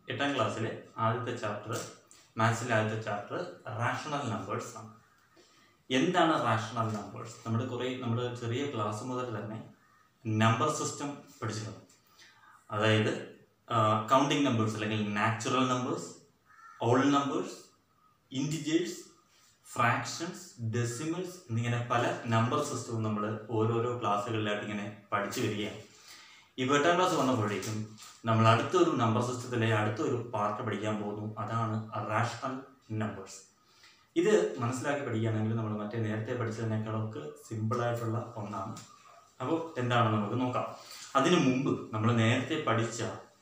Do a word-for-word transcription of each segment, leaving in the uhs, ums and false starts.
എട്ടാം ക്ലാസ്സിലെ ആദ്യത്തെ ചാപ്റ്റർ, മാത്സിലെ ആദ്യത്തെ ചാപ്റ്റർ റാഷണൽ നമ്പേഴ്സ് ആണ്. എന്താണ് റാഷണൽ നമ്പേഴ്സ്? നമ്മുടെ കുറേ നമ്മുടെ ചെറിയ ക്ലാസ് മുതൽ തന്നെ നമ്പർ സിസ്റ്റം പഠിച്ചിട്ടുണ്ട്. അതായത് കൗണ്ടിങ് നമ്പേഴ്സ് അല്ലെങ്കിൽ natural numbers, all numbers, integers, fractions, decimals എന്നിങ്ങനെ പല നമ്പർ സിസ്റ്റവും നമ്മൾ ഓരോരോ ക്ലാസ്സുകളിലായിട്ട് ഇങ്ങനെ പഠിച്ചു വരികയാണ്. ഈ എട്ടാം ക്ലാസ് വന്നപ്പോഴേക്കും നമ്മൾ അടുത്തൊരു നമ്പർ സിസ്റ്റത്തിലെ അടുത്തൊരു പാർട്ട് പഠിക്കാൻ പോകുന്നു. അതാണ് റാഷണൽ നമ്പേഴ്സ്. ഇത് മനസ്സിലാക്കി പഠിക്കുകയാണെങ്കിൽ നമ്മൾ മറ്റേ നേരത്തെ പഠിച്ചതിനേക്കാളൊക്കെ സിമ്പിളായിട്ടുള്ള ഒന്നാണ്. അപ്പോൾ എന്താണ് നമുക്ക് നോക്കാം. അതിനു മുമ്പ് നമ്മൾ നേരത്തെ പഠിച്ച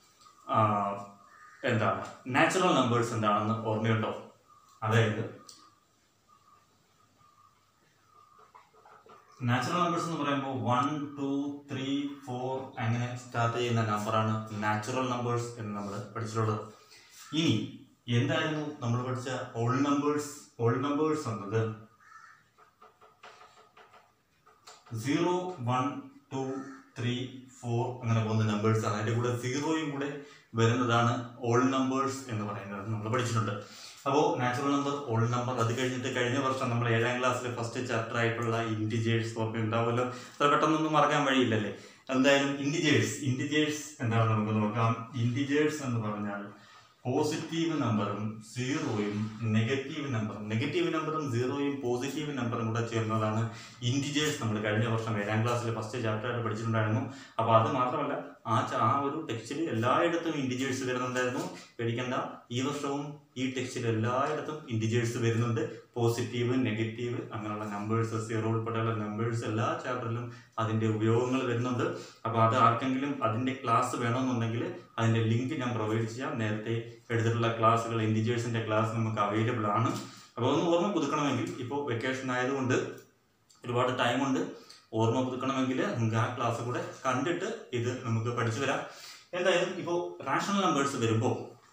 എന്താണ് നാച്ചുറൽ നമ്പേഴ്സ് എന്താണെന്ന് ഓർമ്മയുണ്ടോ? അതായത് നാച്ചുറൽ നമ്പേഴ്സ് എന്ന് പറയുമ്പോൾ വൺ ടു ത്രീ ഫോർ അങ്ങനെ സ്റ്റാർട്ട് ചെയ്യുന്ന നമ്പറാണ് നാച്ചുറൽ നമ്പേഴ്സ് എന്ന് നമ്മൾ പഠിച്ചിട്ടുള്ളത്. ഇനി എന്തായിരുന്നു നമ്മൾ പഠിച്ച ഓൾ നമ്പേഴ്സ്? ഓൾ നമ്പേഴ്സ് എന്നത് zero one two three four അങ്ങനെ പോകുന്ന നമ്പേഴ്സ് ആണ്. അതിൻ്റെ കൂടെ സീറോയും കൂടെ വരുന്നതാണ് ഓൾ നമ്പേഴ്സ് എന്ന് പറയുന്നത് നമ്മൾ പഠിച്ചിട്ടുണ്ട്. അപ്പോൾ നാച്ചുറൽ നമ്പർ, ഓൾ നമ്പർ, അത് കഴിഞ്ഞിട്ട് കഴിഞ്ഞ വർഷം നമ്മൾ ഏഴാം ക്ലാസ്സിലെ ഫസ്റ്റ് ചാപ്റ്റർ ആയിട്ടുള്ള ഇൻറ്റിജേഴ്സ് ഒക്കെ ഉണ്ടാവുമല്ലോ. അത്ര പെട്ടെന്നൊന്നും മറക്കാൻ വഴിയില്ലല്ലേ. എന്തായാലും ഇൻറ്റിജേഴ്സ് ഇൻറ്റിജേഴ്സ് എന്താണ് നമുക്ക് നോക്കാം. ഇൻറ്റിജേഴ്സ് എന്ന് പറഞ്ഞാൽ പോസിറ്റീവ് നമ്പറും സീറോയും നെഗറ്റീവ് നമ്പറും നെഗറ്റീവ് നമ്പറും സീറോയും പോസിറ്റീവ് നമ്പറും കൂടെ ചേർന്നതാണ് ഇൻറ്റിജേഴ്സ്. നമ്മൾ കഴിഞ്ഞ വർഷം ഏഴാം ക്ലാസ്സിലെ ഫസ്റ്റ് ചാപ്റ്ററായിട്ട് പഠിച്ചിട്ടുണ്ടായിരുന്നു. അപ്പോൾ അത് മാത്രമല്ല, ആ ആ ഒരു ടെക്സ്റ്റിൽ എല്ലായിടത്തും ഇൻറ്റിജേഴ്സ് വരുന്നുണ്ടായിരുന്നു. പേടിക്കേണ്ട, ഈ വർഷവും ഈ ടെക്സ്റ്റിൽ എല്ലായിടത്തും ഇൻറ്റിജേഴ്സ് വരുന്നുണ്ട്. പോസിറ്റീവ്, നെഗറ്റീവ് അങ്ങനെയുള്ള നമ്പേഴ്സ്, സീറോ ഉൾപ്പെടെയുള്ള നമ്പേഴ്സ് എല്ലാ ചാപ്റ്ററിലും അതിൻ്റെ ഉപയോഗങ്ങൾ വരുന്നുണ്ട്. അപ്പോൾ അത് ആർക്കെങ്കിലും അതിൻ്റെ ക്ലാസ് വേണമെന്നുണ്ടെങ്കിൽ അതിൻ്റെ ലിങ്ക് ഞാൻ പ്രൊവൈഡ് ചെയ്യാം. നേരത്തെ എടുത്തിട്ടുള്ള ക്ലാസ്സുകൾ, ഇൻറ്റിജേഴ്സിൻ്റെ ക്ലാസ് നമുക്ക് അവൈലബിൾ ആണ്. അപ്പോൾ ഒന്ന് ഓർമ്മ പുതുക്കണമെങ്കിൽ, ഇപ്പോൾ വെക്കേഷൻ ആയതുകൊണ്ട് ഒരുപാട് ടൈമുണ്ട്, ഓർമ്മ പുതുക്കണമെങ്കിൽ നമുക്ക് ആ ക്ലാസ് കൂടെ കണ്ടിട്ട് ഇത് നമുക്ക് പഠിച്ചു വരാം. എന്തായാലും ഇപ്പോൾ റാഷണൽ നമ്പേഴ്സ് വരുമ്പോൾ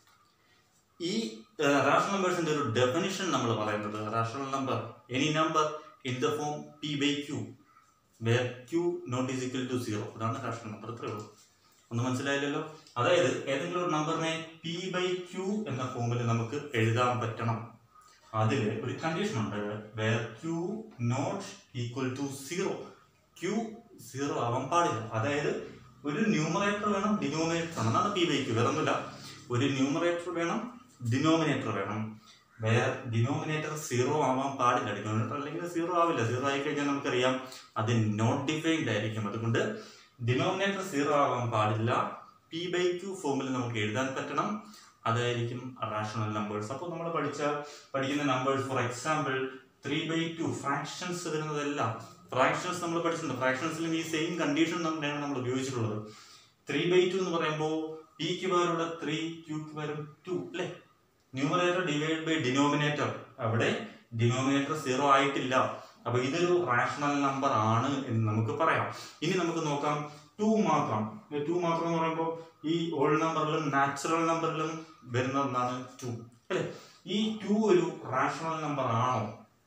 ഈ റാഷണൽ നമ്പേഴ്സിന്റെ ഒരു ഡെഫിനിഷൻ നമ്മൾ പറയുന്നത്, rational number any number in the form p by q where q not is equal to zero. അതാണ് റാഷണൽ നമ്പർ. ഇത്രയേ ഉള്ളൂ. ഒന്നും മനസ്സിലായില്ലല്ലോ. അതായത് ഏതെങ്കിലും ഒരു നമ്പറിനെ പി ബൈ ക്യൂ എന്ന ഫോമിൽ നമുക്ക് എഴുതാൻ പറ്റണം. അതിൽ ഒരു കണ്ടീഷൻ ഉണ്ട്, where q not equal to zero. Q zero ആവാൻ പാടില്ല. അതായത് ഒരു ന്യൂമറേറ്റർ വേണം, ഡിനോമിനേറ്റർ വേണം. അതാണ് പി ബൈ ക്യൂ. വേറൊന്നുമില്ല. ഒരു ന്യൂമറേറ്റർ വേണം, ഡിനോമിനേറ്റർ വേണം. വേറെ ഡിനോമിനേറ്റർ സീറോ ആവാൻ പാടില്ല. ഡിനോമിനേറ്റർ അല്ലെങ്കിൽ സീറോ ആവില്ല. സീറോ ആയി കഴിഞ്ഞാൽ നമുക്കറിയാം അത് നോട്ട് ഡിഫൈൻഡ് ആയിരിക്കും. അതുകൊണ്ട് ഡിനോമിനേറ്റർ സീറോ ആവാൻ പാടില്ല. പി ബൈ ക്യൂ ഫോമിൽ നമുക്ക് എഴുതാൻ പറ്റണം. അതായിരിക്കും റാഷണൽ നമ്പേഴ്സ്. അപ്പോൾ നമ്മൾ പഠിച്ച പഠിക്കുന്ന numbers, for example three by two, fractions വരുന്നതെല്ലാം ഫ്രാക്ഷൻസ് നമ്മൾ പഠിച്ചിട്ടുണ്ട്. ഫ്രാക്ഷൻസിലും ഈ സെയിം കണ്ടീഷൻ തന്നെയാണ് നമ്മൾ ഉപയോഗിച്ചിട്ടുള്ളത്. ത്രീ ബൈ ടു എന്ന് പറയുമ്പോൾ പിക്ക് പകരമുള്ള ത്രീ, ക്യൂക്ക് പകരം ടു അല്ലേ. ന്യൂമറേറ്റർ ഡിവൈഡ് ബൈ ഡിനോമിനേറ്റർ, അവിടെ ഡിനോമിനേറ്റർ സീറോ ആയിട്ടില്ല. അപ്പൊ ഇതൊരു റാഷണൽ നമ്പർ ആണ് എന്ന് നമുക്ക് പറയാം. ഇനി നമുക്ക് നോക്കാം ടു മാത്രം. ടു മാത്രം എന്ന് പറയുമ്പോൾ ഈ ഓൾ നമ്പറിലും നാച്ചുറൽ നമ്പറിലും വരുന്ന ഒന്നാണ് ടു അല്ലെ. ഈ ടു ഒരു റാഷണൽ നമ്പർ ആണോ?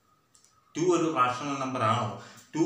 ടു ഒരു റാഷണൽ നമ്പർ ആണോ? ടു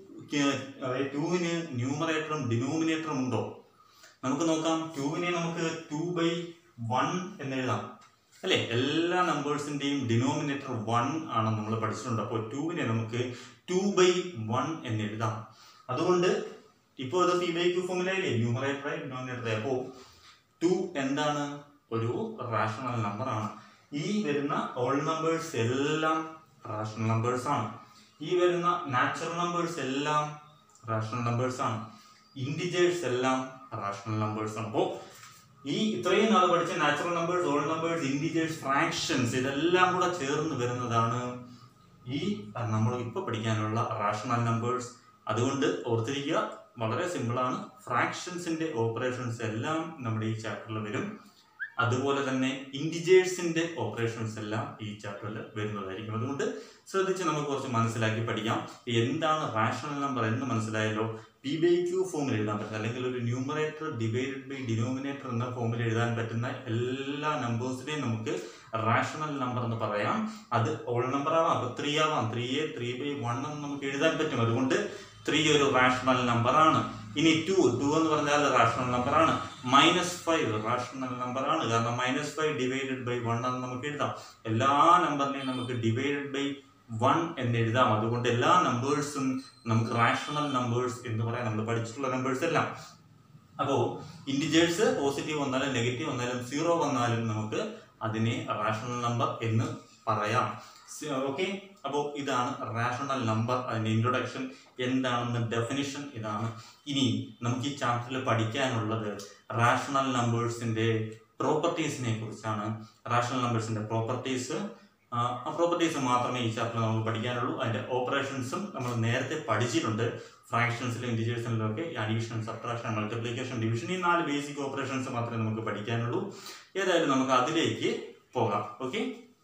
അതായത് ടുവിന് ന്യൂമറേറ്ററും ഡിനോമിനേറ്ററും ഉണ്ടോ? നമുക്ക് നോക്കാം. ടുവിനെ നമുക്ക് ടു ബൈ വൺ എന്ന് എഴുതാം അല്ലെ. എല്ലാ നമ്പേഴ്സിന്റെയും ഡിനോമിനേറ്റർ വൺ ആണെന്ന് നമ്മൾ പഠിച്ചിട്ടുണ്ട്. അപ്പോൾ ടുവിനെ നമുക്ക് ടു ബൈ വൺ എന്ന് എഴുതാം. അതുകൊണ്ട് ഇപ്പോൾ ഇത് പി ബൈ ക്യൂ ഫോമിലായില്ലേ, ന്യൂമറേറ്ററായി ഡിനോമിനേറ്ററായി. അപ്പോൾ ടു എന്താണ്? ഒരു റാഷണൽ നമ്പർ ആണ്. ഈ വരുന്ന ഓൾ നമ്പേഴ്സ് എല്ലാം റാഷണൽ നമ്പേഴ്സ് ആണ്. ഈ വരുന്ന നാച്ചുറൽ നമ്പേഴ്സ് എല്ലാം റാഷണൽ നമ്പേഴ്സ് ആണ്. ഇൻറ്റിജേഴ്സ് എല്ലാം റാഷണൽ നമ്പേഴ്സ് ആണ്. അപ്പോൾ ഈ ഇത്രയും നാൾ പഠിച്ച natural numbers, all numbers, integers, fractions ഇതെല്ലാം കൂടെ ചേർന്ന് വരുന്നതാണ് ഈ നമ്മൾ ഇപ്പോൾ പഠിക്കാനുള്ള റാഷണൽ നമ്പേഴ്സ്. അതുകൊണ്ട് ഓർത്തിരിക്കുക, വളരെ സിമ്പിളാണ്. ഫ്രാക്ഷൻസിന്റെ ഓപ്പറേഷൻസ് എല്ലാം നമ്മുടെ ഈ ചാപ്റ്ററിൽ വരും. അതുപോലെ തന്നെ ഇൻറ്റിജേഴ്സിന്റെ ഓപ്പറേഷൻസ് എല്ലാം ഈ ചാപ്റ്ററിൽ വരുന്നതായിരിക്കും. അതുകൊണ്ട് ശ്രദ്ധിച്ച് നമുക്ക് കുറച്ച് മനസ്സിലാക്കി പഠിക്കാം. എന്താണ് റാഷണൽ നമ്പർ എന്ന് മനസ്സിലായല്ലോ. പി ബൈ ക്യൂ ഫോമിൽ എഴുതാൻ പറ്റുന്ന, അല്ലെങ്കിൽ ഒരു ന്യൂമറേറ്റർ ഡിവൈഡഡ് ബൈ ഡിനോമിനേറ്റർ എന്ന ഫോമിൽ എഴുതാൻ പറ്റുന്ന എല്ലാ നമ്പേഴ്സിനെയും നമുക്ക് റാഷണൽ നമ്പർ എന്ന് പറയാം. അത് ഓൾ നമ്പർ ആവാം, അപ്പൊ ത്രീ ആവാം. ത്രീയെ ത്രീ ബൈ വൺ എന്ന് നമുക്ക് എഴുതാൻ പറ്റും. അതുകൊണ്ട് ത്രീ ഒരു റാഷണൽ നമ്പർ ആണ്. ഇനി ടു ടു എന്ന് പറഞ്ഞാൽ റാഷണൽ നമ്പർ ആണ്. മൈനസ് ഫൈവ് റാഷണൽ നമ്പർ ആണ്. കാരണം minus five divided by one എന്ന് നമുക്ക് എഴുതാം. എല്ലാ നമ്പറിനെയും നമുക്ക് ഡിവൈഡഡ് ബൈ വൺ എന്ന് എഴുതാം. അതുകൊണ്ട് എല്ലാ നമ്പേഴ്സും നമുക്ക് റാഷണൽ നമ്പേഴ്സ് എന്ന് പറയാം, നമ്മൾ പഠിച്ചിട്ടുള്ള നമ്പേഴ്സ് എല്ലാം. അപ്പോൾ ഇൻറ്റിജേഴ്സ് പോസിറ്റീവ് വന്നാലും നെഗറ്റീവ് വന്നാലും സീറോ വന്നാലും നമുക്ക് അതിനെ റാഷണൽ നമ്പർ എന്ന് പറയാം. ഓക്കെ, അപ്പോൾ ഇതാണ് റാഷണൽ നമ്പർ. അതിൻ്റെ ഇൻട്രൊഡക്ഷൻ എന്താണെന്ന് ഡെഫിനിഷൻ ഇതാണ്. ഇനി നമുക്ക് ഈ ചാപ്റ്ററിൽ പഠിക്കാനുള്ളത് റാഷണൽ നമ്പേഴ്സിൻ്റെ പ്രോപ്പർട്ടീസിനെ കുറിച്ചാണ്. റാഷണൽ നമ്പേഴ്സിൻ്റെ പ്രോപ്പർട്ടീസ് പ്രോപ്പർട്ടീസ് മാത്രമേ ഈ ചാപ്റ്ററിൽ നമുക്ക് പഠിക്കാനുള്ളൂ. അതിൻ്റെ ഓപ്പറേഷൻസും നമ്മൾ നേരത്തെ പഠിച്ചിട്ടുണ്ട്. ഫ്രാക്ഷൻസിലും ഇൻറ്റിജേഴ്സിലും ഒക്കെ അഡീഷൻ, സബ്ട്രാക്ഷൻ, മൾട്ടിപ്ലിക്കേഷൻ, ഡിവിഷൻ, ഈ നാല് ബേസിക് ഓപ്പറേഷൻസ് മാത്രമേ നമുക്ക് പഠിക്കാനുള്ളൂ. ഏതായാലും നമുക്ക് അതിലേക്ക് പോകാം. ഓക്കെ,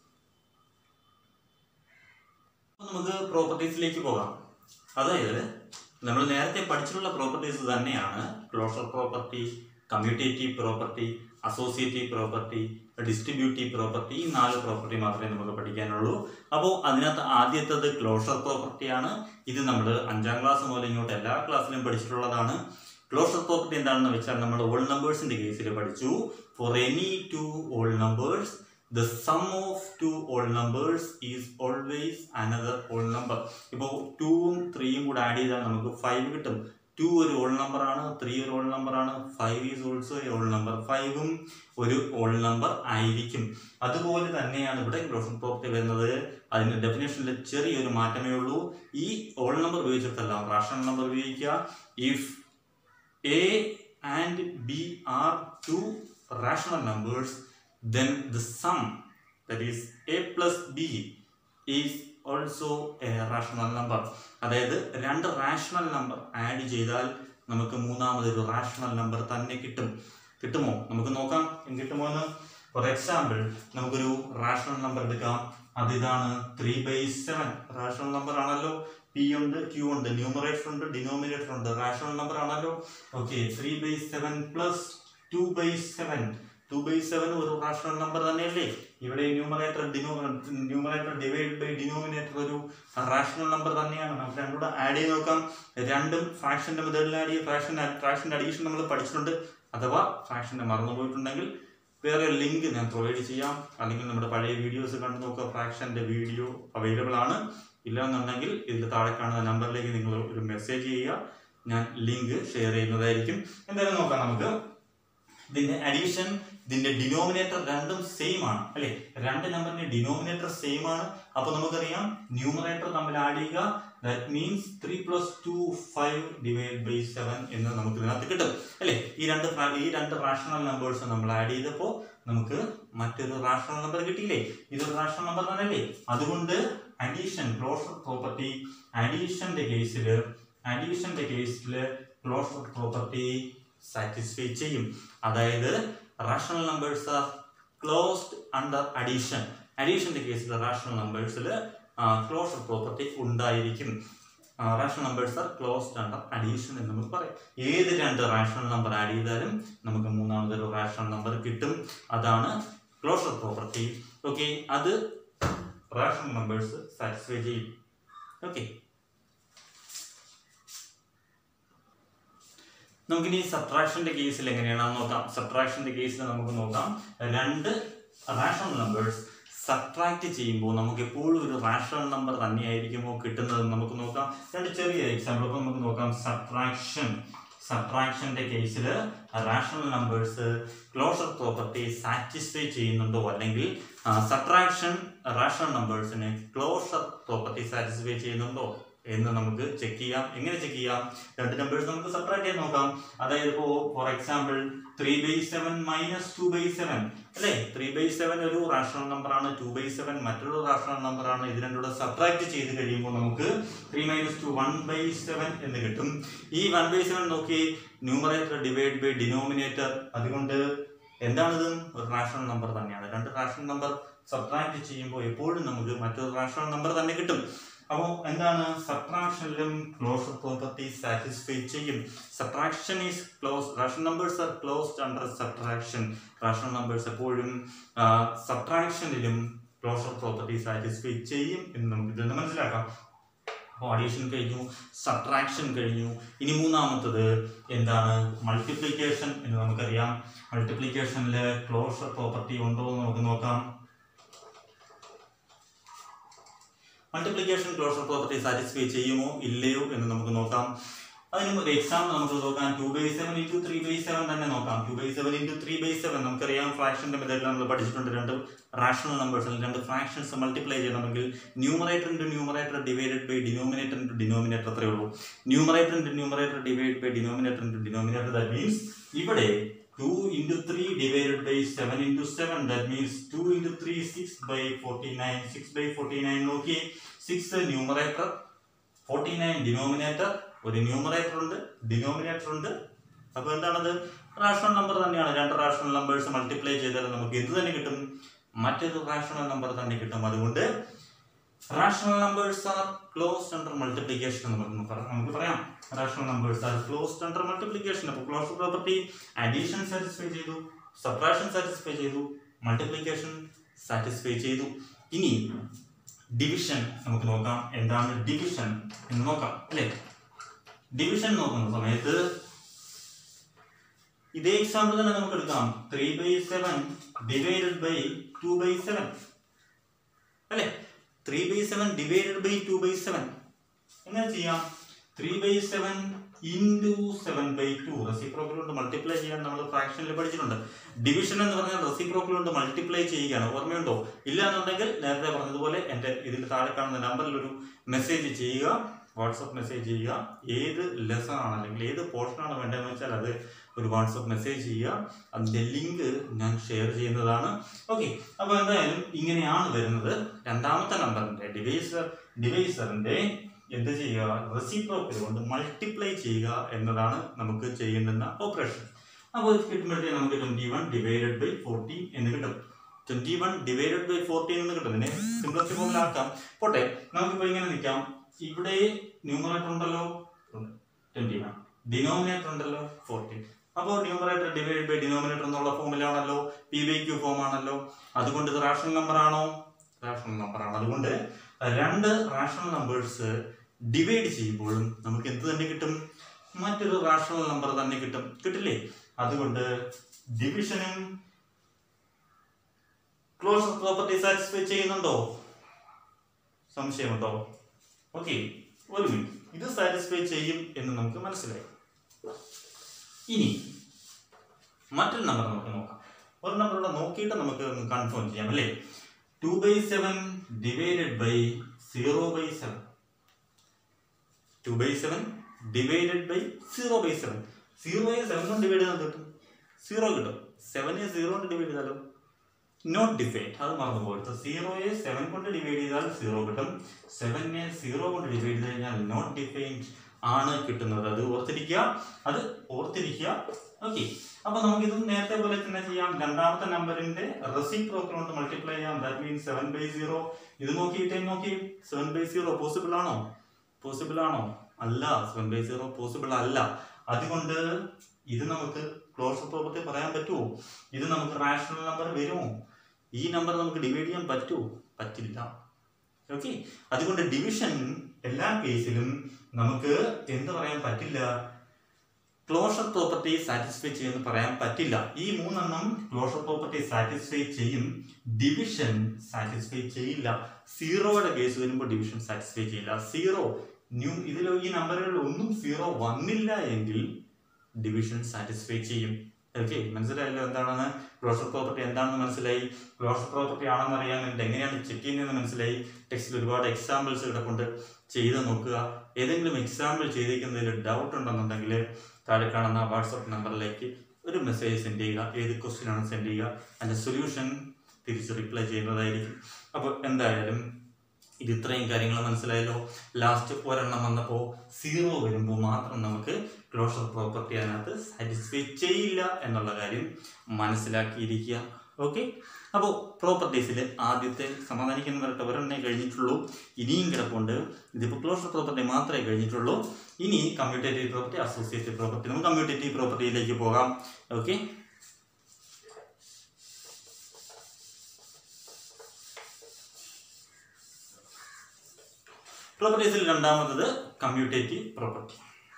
നമുക്ക് പ്രോപ്പർട്ടീസിലേക്ക് പോകാം. അതായത് നമ്മൾ നേരത്തെ പഠിച്ചിട്ടുള്ള പ്രോപ്പർട്ടീസ് തന്നെയാണ് closure property, commutative property, associative property, distributive property. ഈ നാല് പ്രോപ്പർട്ടി മാത്രമേ നമുക്ക് പഠിക്കാനുള്ളൂ. അപ്പോൾ അതിനകത്ത് ആദ്യത്തേത് ക്ലോഷർ പ്രോപ്പർട്ടിയാണ്. ഇത് നമ്മൾ അഞ്ചാം ക്ലാസ് മുതൽ ഇങ്ങോട്ട് എല്ലാ ക്ലാസ്സിലും പഠിച്ചിട്ടുള്ളതാണ്. ക്ലോഷർ പ്രോപ്പർട്ടി എന്താണെന്ന് വെച്ചാൽ നമ്മൾ ഓൾ നമ്പേഴ്സിന്റെ കേസിൽ പഠിച്ചു. For any two all numbers the sum of two whole numbers is always another whole number. ഇപ്പോൾ ടൂവും ത്രീയും കൂടെ ആഡ് ചെയ്താൽ നമുക്ക് ഫൈവ് കിട്ടും. ടു ഒരു ഹോൾ നമ്പർ ആണ്, ത്രീ ഒരു ഹോൾ നമ്പർ ആണ്, five is also a whole number. ഫൈവും ഒരു ഹോൾ നമ്പർ ആയിരിക്കും. അതുപോലെ തന്നെയാണ് ഇവിടെ ക്ലോഷർ പ്രോപ്പർട്ടി വരുന്നത്. അതിന്റെ ഡെഫിനേഷനിൽ ചെറിയൊരു മാറ്റമേ ഉള്ളൂ. ഈ ഹോൾ നമ്പർ ഉപയോഗിച്ചിട്ടല്ല റാഷണൽ നമ്പർ ഉപയോഗിക്കുക. If a and b are two rational numbers, then the sum, that is a plus b, is also a rational number. അതായത് രണ്ട് റാഷണൽ നമ്പർ ആഡ് ചെയ്താൽ നമുക്ക് മൂന്നാമതൊരു റാഷണൽ നമ്പർ തന്നെ കിട്ടും. കിട്ടുമോ നമുക്ക് നോക്കാം, കിട്ടുമോ എന്ന്. ഫോർ എക്സാമ്പിൾ നമുക്കൊരു റാഷണൽ നമ്പർ എടുക്കാം. അതിതാണ് three by seven. Rational number ആണല്ലോ. പി ഉണ്ട്, ക്യൂ ഉണ്ട്, ന്യൂമറേറ്റർ ഉണ്ട്, ഡിനോമിനേറ്റർ ഉണ്ട്. റാഷണൽ നമ്പർ ആണല്ലോ. Okay, three by seven plus two by seven. Two by seven ഒരു റാഷണൽ നമ്പർ തന്നെയല്ലേ. ഇവിടെ numerator numerator divide by denominator ഒരു റാഷണൽ നമ്പർ തന്നെയാണ്. നമുക്ക് രണ്ടും കൂടെ ആഡ് ചെയ്ത് നോക്കാം. രണ്ടും ഫ്രാക്ഷന്റെ മെത്തേഡിൽ ആഡ് ചെയ്യും. ഫ്രാക്ഷൻ ഫ്രാക്ഷന്റെ അഡീഷൻ നമ്മൾ പഠിച്ചിട്ടുണ്ട്. അഥവാ ഫ്രാക്ഷന്റെ മറന്നു പോയിട്ടുണ്ടെങ്കിൽ വേറെ ലിങ്ക് ഞാൻ പ്രൊവൈഡ് ചെയ്യാം. അല്ലെങ്കിൽ നമ്മുടെ പഴയ വീഡിയോസ് കണ്ടു നോക്കുക. ഫ്രാക്ഷന്റെ വീഡിയോ അവൈലബിൾ ആണ്. ഇല്ലെന്നുണ്ടെങ്കിൽ ഇതിൽ താഴെ കാണുന്ന നമ്പറിലേക്ക് നിങ്ങൾ ഒരു മെസ്സേജ് ചെയ്യുക, ഞാൻ ലിങ്ക് ഷെയർ ചെയ്യുന്നതായിരിക്കും. എന്തായാലും നോക്കാം നമുക്ക്. ഇതിന്റെ അഡീഷൻ, ഇതിന്റെ ഡിനോമിനേറ്റർ രണ്ടും സെയിം ആണ് അല്ലെ. രണ്ട് നമ്പറിന്റെ ഡിനോമിനേറ്റർ സെയിം ആണ്. അപ്പൊ നമുക്കറിയാം ന്യൂമറേറ്റർ നമ്മൾ ആഡ് ചെയ്യുക. That means three plus two five divide by seven എന്ന് നമുക്ക് ഇതിനകത്ത് കിട്ടും അല്ലെ. ഈ രണ്ട് ഈ രണ്ട് റാഷണൽ നമ്പേഴ്സ് നമ്മൾ ആഡ് ചെയ്തപ്പോൾ നമുക്ക് മറ്റൊരു റാഷണൽ നമ്പർ കിട്ടിയില്ലേ. ഇതൊരു റാഷണൽ നമ്പർ തന്നെയല്ലേ. അതുകൊണ്ട് അഡീഷൻ, ക്ലോഷർ പ്രോപ്പർട്ടി, അഡീഷന്റെ കേസില് അഡീഷന്റെ കേസില് ക്ലോഷർ പ്രോപ്പർട്ടി സാറ്റിസ്ഫൈ ചെയ്യും. അതായത് rational numbers are closed under addition. അഡീഷന്റെ കേസിൽ റാഷണൽ നമ്പേഴ്സിൽ ക്ലോഷർ പ്രോപ്പർട്ടി ഉണ്ടായിരിക്കും. Rational numbers are closed under addition എന്ന് നമുക്ക് പറയാം. ഏത് രണ്ട് റാഷണൽ നമ്പർ ആഡ് ചെയ്താലും നമുക്ക് മൂന്നാമതൊരു റാഷണൽ നമ്പർ കിട്ടും. അതാണ് ക്ലോഷർ പ്രോപ്പർട്ടി. ഓക്കെ, അത് റാഷണൽ നമ്പേഴ്സ് സാറ്റിസ്ഫൈ ചെയ്യും. ഓക്കെ, നമുക്കിനി സബ്ട്രാക്ഷന്റെ കേസിൽ എങ്ങനെയാണെന്ന് നോക്കാം. സബ്ട്രാക്ഷന്റെ കേസിൽ നമുക്ക് നോക്കാം. രണ്ട് റാഷണൽ നമ്പേഴ്സ് സബ്ട്രാക്ട് ചെയ്യുമ്പോൾ നമുക്ക് എപ്പോഴും ഒരു റാഷണൽ നമ്പർ തന്നെയായിരിക്കുമോ കിട്ടുന്നത് നമുക്ക് നോക്കാം. രണ്ട് ചെറിയ എക്സാമ്പിൾ ഇപ്പം നമുക്ക് നോക്കാം. സബ്ട്രാക്ഷൻ സബ്ട്രാക്ഷന്റെ കേസിൽ rational numbers closure property satisfy ചെയ്യുന്നുണ്ടോ, അല്ലെങ്കിൽ സബ്ട്രാക്ഷൻ റാഷണൽ നമ്പേഴ്സിന് ക്ലോഷർ പ്രോപ്പർട്ടി സാറ്റിസ്ഫൈ ചെയ്യുന്നുണ്ടോ എന്ന് നമുക്ക് ചെക്ക് ചെയ്യാം. എങ്ങനെ ചെക്ക് ചെയ്യാം? രണ്ട് നമ്പേഴ്സ് നമുക്ക് സബ്ട്രാക്ട് ചെയ്ത് നോക്കാം. അതായത് ഇപ്പോ for example three by seven minus two by seven അല്ലെ. ത്രീ ബൈ സെവൻ ഒരു റാഷണൽ നമ്പർ ആണ്, ടു ബൈ സെവൻ മറ്റൊരു റാഷണൽ നമ്പർ ആണ്. ഇത് രണ്ടുകൂടെ സബ്ട്രാക്ട് ചെയ്ത് കഴിയുമ്പോൾ നമുക്ക് three minus two one by seven എന്ന് കിട്ടും. ഈ വൺ ബൈ സെവൻ നോക്കി, ന്യൂമറേറ്റർ ഡിവൈഡ് ബൈ ഡിനോമിനേറ്റർ. അതുകൊണ്ട് എന്താണിത്? ഒരു റാഷണൽ നമ്പർ തന്നെയാണ്. രണ്ട് റാഷണൽ നമ്പർ സബ്ട്രാക്ട് ചെയ്യുമ്പോൾ എപ്പോഴും നമുക്ക് മറ്റൊരു റാഷണൽ നമ്പർ തന്നെ കിട്ടും. അപ്പോൾ എന്താണ്? സബ്ട്രാക്ഷനിലും ക്ലോഷർ പ്രോപ്പർട്ടി സാറ്റിസ്ഫൈ ചെയ്യും. Subtraction is close, rational numbers are closed under subtraction. റാഷണൽ നമ്പേഴ്സ് എപ്പോഴും സബ്ട്രാക്ഷനിലും ക്ലോഷർ പ്രോപ്പർട്ടി സാറ്റിസ്ഫൈ ചെയ്യും എന്ന് നമുക്ക് ഇതിൽ നിന്ന് മനസ്സിലാക്കാം. അപ്പോൾ അഡീഷൻ കഴിഞ്ഞു, സബ്ട്രാക്ഷൻ കഴിഞ്ഞു. ഇനി മൂന്നാമത്തത് എന്താണ്? മൾട്ടിപ്ലിക്കേഷൻ എന്ന് നമുക്കറിയാം. മൾട്ടിപ്ലിക്കേഷനിൽ ക്ലോഷർ പ്രോപ്പർട്ടി ഉണ്ടോ എന്ന് നമുക്ക് നോക്കാം. മൾട്ടിപ്ലിക്കേഷൻ ക്ലോഷർ പ്രോപ്പർട്ടി സാറ്റിസ്ഫൈ ചെയ്യുമോ ഇല്ലയോ എന്ന് നമുക്ക് നോക്കാം. അതിന് ഒരു എക്സാമ്പിൾ നമുക്ക് നോക്കാം. Two by seven into three by seven തന്നെ നോക്കാം. Two by seven into three by seven നമുക്കറിയാം ഫ്രാക്ഷൻ്റെ മെത്തേഡിൽ നമ്മൾ പഠിച്ചിട്ടുണ്ട്. രണ്ട് റാഷണൽ നമ്പേഴ്സിൽ രണ്ട് ഫ്രാക്ഷൻസ് മൾട്ടിപ്ലൈ ചെയ്യണമെങ്കിൽ numerator into numerator divided by denominator into denominator അത്രയേ ഉള്ളൂ. Numerator into numerator divide by denominator into denominator. That means ഇവിടെ two into three divided by seven into seven. That means two into three six by forty nine. Six by forty nine നോക്കി. Six numerator, forty nine denominator. ഒരു numerator ഉണ്ട്, denominator ഉണ്ട്. അപ്പോൾ എന്താണത്? Rational number തന്നെയാണ്. രണ്ട് rational numbers multiply ചെയ്താൽ നമുക്ക് എന്ത് തന്നെ കിട്ടും? മറ്റൊരു റാഷണൽ നമ്പർ തന്നെ കിട്ടും. അതുകൊണ്ട് rational numbers are closed under multiplication എന്ന് നമുക്ക് പറയാം. Rational numbers are closed under multiplication. അപ്പോൾ ക്ലോഷർ പ്രോപ്പർട്ടി അഡീഷൻ സാറ്റിസ്ഫൈ ചെയ്തു, സബ്ട്രാക്ഷൻ സാറ്റിസ്ഫൈ ചെയ്തു, മൾട്ടിപ്ലിക്കേഷൻ സാറ്റിസ്ഫൈ ചെയ്തു. ഇനി ഡിവിഷൻ നമുക്ക് നോക്കാം. എന്താണ് ഡിവിഷൻ എന്ന് നോക്കാം അല്ലേ? ഡിവിഷൻ നോക്കുന്ന സമയത്ത് ഇതേ എക്സാമ്പിൾ തന്നെ നമുക്ക് എടുക്കാം. Three by seven divided by two by seven അല്ലെ? Three by seven divided by two by seven എങ്ങനെ ചെയ്യാം? Three by seven into seven by two. Reciprocal കൊണ്ട് മൾട്ടിപ്ലൈ ചെയ്യാൻ നമ്മൾ ഫ്രാക്ഷനിൽ പഠിച്ചിട്ടുണ്ട്. ഡിവിഷൻ എന്ന് പറഞ്ഞാൽ റെസിപ്രോക്കൽ കൊണ്ട് മൾട്ടിപ്ലൈ ചെയ്യുകയാണ്. ഓർമ്മയുണ്ടോ? ഇല്ല എന്നുണ്ടെങ്കിൽ നേരത്തെ പറഞ്ഞതുപോലെ എൻ്റെ ഇതിൽ താഴെ കാണുന്ന നമ്പറിൽ ഒരു മെസ്സേജ് ചെയ്യുക, വാട്സപ്പ് മെസ്സേജ് ചെയ്യുക. ഏത് ലെസൺ ആണ് അല്ലെങ്കിൽ ഏത് പോർഷനാണ് വേണ്ടതെന്ന് വെച്ചാൽ അത് ഒരു വാട്സപ്പ് മെസ്സേജ് ചെയ്യുക. അതിൻ്റെ ലിങ്ക് ഞാൻ ഷെയർ ചെയ്യുന്നതാണ്. ഓക്കെ, അപ്പോൾ എന്തായാലും ഇങ്ങനെയാണ് വരുന്നത്. രണ്ടാമത്തെ നമ്പറിൻ്റെ ഡിവൈസർ ഡിവൈസറിൻ്റെ എന്ത് ചെയ്യുക? റെസിപ്രോക്കൽ കൊണ്ട് മൾട്ടിപ്ലൈ ചെയ്യുക എന്നതാണ് നമുക്ക് ചെയ്യേണ്ടുന്ന ഓപ്പറേഷൻ. അപ്പോൾ ഇത് കിട്ടുമ്പോഴത്തേക്ക് നമുക്ക് twenty one divided by fourteen എന്ന് കിട്ടും. Twenty one divided by fourteen എന്ന് കിട്ടും. ഇതിനെ സിംപ്ലസ്റ്റ് ഫോമിലാക്കാം. പോട്ടെ, നമുക്കിപ്പോൾ ഇങ്ങനെ നിൽക്കാം. ഇവിടെ ന്യൂമറേറ്റർ ഉണ്ടല്ലോ ട്വൻറ്റി വൺ, ഡിനോമിനേറ്റർ ഉണ്ടല്ലോ ഫോർട്ടീൻ. അപ്പോൾ ന്യൂമറേറ്റർ ഡിവൈഡ് ബൈ ഡിനോമിനേറ്റർ എന്നുള്ള ഫോമിലാണല്ലോ, പി ബൈ ക്യൂ ഫോം ആണല്ലോ. അതുകൊണ്ട് ഇത് റാഷണൽ നമ്പർ ആണോ? റാഷണൽ നമ്പർ ആണ്. അതുകൊണ്ട് രണ്ട് റാഷണൽ നമ്പേഴ്സ് ഡിവൈഡ് ചെയ്യുമ്പോഴും നമുക്ക് എന്ത് തന്നെ കിട്ടും? മറ്റൊരു റാഷണൽ നമ്പർ തന്നെ കിട്ടും. കിട്ടില്ലേ? അതുകൊണ്ട് ഡിവിഷനും ക്ലോഷർ പ്രോപ്പർട്ടി സാറ്റിസ്ഫൈ ചെയ്യുന്നുണ്ടോ? സംശയമുണ്ടോ? ഓക്കെ, ഒരു മിനിറ്റ്. ഇത് സാറ്റിസ്ഫൈ ചെയ്യും എന്ന് നമുക്ക് മനസ്സിലായി. ഇനി മറ്റൊരു നമ്പർ നമുക്ക് നോക്കാം. ഒരു നമ്പറോടെ നോക്കിയിട്ട് നമുക്ക് കൺഫേം ചെയ്യാം അല്ലേ? Two by seven divided by zero by seven. Two by seven divided by zero by seven. സീറോയെ സെവൻ കൊണ്ട് ഡിവൈഡ് ചെയ്താൽ കിട്ടും സീറോ കിട്ടും. സെവനെ സീറോ കൊണ്ട് ഡിവൈഡ് ചെയ്താലോ? Not defined. അത് മറന്നു പോയിട്ട് സീറോയെ സെവൻ കൊണ്ട് ഡിവൈഡ് ചെയ്താൽ സീറോ കിട്ടും. സെവനെ സീറോ കൊണ്ട് ഡിവൈഡ് ചെയ്ത് കഴിഞ്ഞാൽ നോട്ട് ഡിഫൈൻഡ് ആണ് കിട്ടുന്നത്. അത് ഓർത്തിരിക്കുക, അത് ഓർത്തിരിക്കുക. ഓക്കെ, അപ്പൊ നമുക്ക് ഇത് നേരത്തെ പോലെ തന്നെ ചെയ്യാം. രണ്ടാമത്തെ നമ്പറിന്റെ റെസിപ്രോക്കൽ കൊണ്ട് മൾട്ടിപ്ലൈ ചെയ്യാം. That means seven by zero. ഇത് നോക്കിയിട്ടേ നോക്കി സെവൻ ബൈ സീറോ പോസിബിൾ ആണോ? പോസിബിൾ ആണോ? അല്ല, സെവൻ ബൈ സീറോ പോസിബിൾ അല്ല. അതുകൊണ്ട് ഇത് നമുക്ക് ക്ലോഷർ പ്രോപ്പർട്ടി പറയാൻ പറ്റുമോ? ഇത് നമുക്ക് റാഷണൽ നമ്പർ വരുമോ? ഈ നമ്പർ നമുക്ക് ഡിവൈഡ് ചെയ്യാൻ പറ്റുമോ? പറ്റില്ല. ഓക്കെ, അതുകൊണ്ട് ഡിവിഷൻ എല്ലാ കേസിലും നമുക്ക് എന്ത് പറയാൻ പറ്റില്ല? ക്ലോഷർ പ്രോപ്പർട്ടി സാറ്റിസ്ഫൈ ചെയ്യുമെന്ന് പറയാൻ പറ്റില്ല. ഈ മൂന്നെണ്ണം ക്ലോഷർ പ്രോപ്പർട്ടി സാറ്റിസ്ഫൈ ചെയ്യും, ഡിവിഷൻ സാറ്റിസ്ഫൈ ചെയ്യില്ല. സീറോയുടെ കേസ് വരുമ്പോൾ ഡിവിഷൻ സാറ്റിസ്ഫൈ ചെയ്യില്ല. സീറോ ന്യൂ ഇതിൽ ഈ നമ്പറുകളിൽ ഒന്നും സീറോ വന്നില്ല എങ്കിൽ ഡിവിഷൻ സാറ്റിസ്ഫൈ ചെയ്യും. ഓക്കെ, മനസ്സിലായല്ലോ എന്താണെന്ന്? ക്ലോഷർ പ്രോപ്പർട്ടി എന്താണെന്ന് മനസ്സിലായി. ക്ലോഷർ പ്രോപ്പർട്ടി ആണെന്ന് അറിയാൻ വേണ്ടി എങ്ങനെയാണ് ചെക്ക് ചെയ്യുന്നതെന്ന് മനസ്സിലായി. ടെക്സ്റ്റിൽ ഒരുപാട് എക്സാമ്പിൾസ് ഇവിടെ കൊണ്ട് ചെയ്ത് നോക്കുക. ഏതെങ്കിലും എക്സാമ്പിൾ ചെയ്തിരിക്കുന്നതിൽ ഡൗട്ട് ഉണ്ടെന്നുണ്ടെങ്കിൽ താഴെ കാണുന്ന വാട്സപ്പ് നമ്പറിലേക്ക് ഒരു മെസ്സേജ് സെൻഡ് ചെയ്യുക. ഏത് ക്വസ്റ്റ്യൻ ആണ് സെൻഡ് ചെയ്യുക, അതിൻ്റെ സൊല്യൂഷൻ തിരിച്ച് റിപ്ലൈ ചെയ്യുന്നതായിരിക്കും. അപ്പോൾ എന്തായാലും ഇത് ഇത്രയും കാര്യങ്ങൾ മനസ്സിലായല്ലോ. ലാസ്റ്റ് ഒരെണ്ണം വന്നപ്പോൾ സീറോ വരുമ്പോൾ മാത്രം നമുക്ക് ക്ലോഷർ പ്രോപ്പർട്ടി അതിനകത്ത് സാറ്റിസ്ഫൈ ചെയ്യില്ല എന്നുള്ള കാര്യം മനസ്സിലാക്കിയിരിക്കുക. ഓക്കെ, അപ്പോൾ പ്രോപ്പർട്ടീസിൽ ആദ്യത്തെ സമാധാനിക്കുന്ന വരട്ടെ ഒരെണ്ണേ കഴിഞ്ഞിട്ടുള്ളൂ. ഇനിയും കിടപ്പുണ്ട്. ഇതിപ്പോൾ ക്ലോഷർ പ്രോപ്പർട്ടി മാത്രമേ കഴിഞ്ഞിട്ടുള്ളൂ. ഇനി കമ്മ്യൂട്ടേറ്റീവ് പ്രോപ്പർട്ടി, അസോസിയേറ്റീവ് പ്രോപ്പർട്ടി. നമുക്ക് കമ്മ്യൂട്ടേറ്റീവ് പ്രോപ്പർട്ടിയിലേക്ക് പോകാം. ഓക്കെ, പ്രോപ്പർട്ടീസിൽ രണ്ടാമത്തത് കമ്മ്യൂട്ടേറ്റീവ് പ്രോപ്പർട്ടി.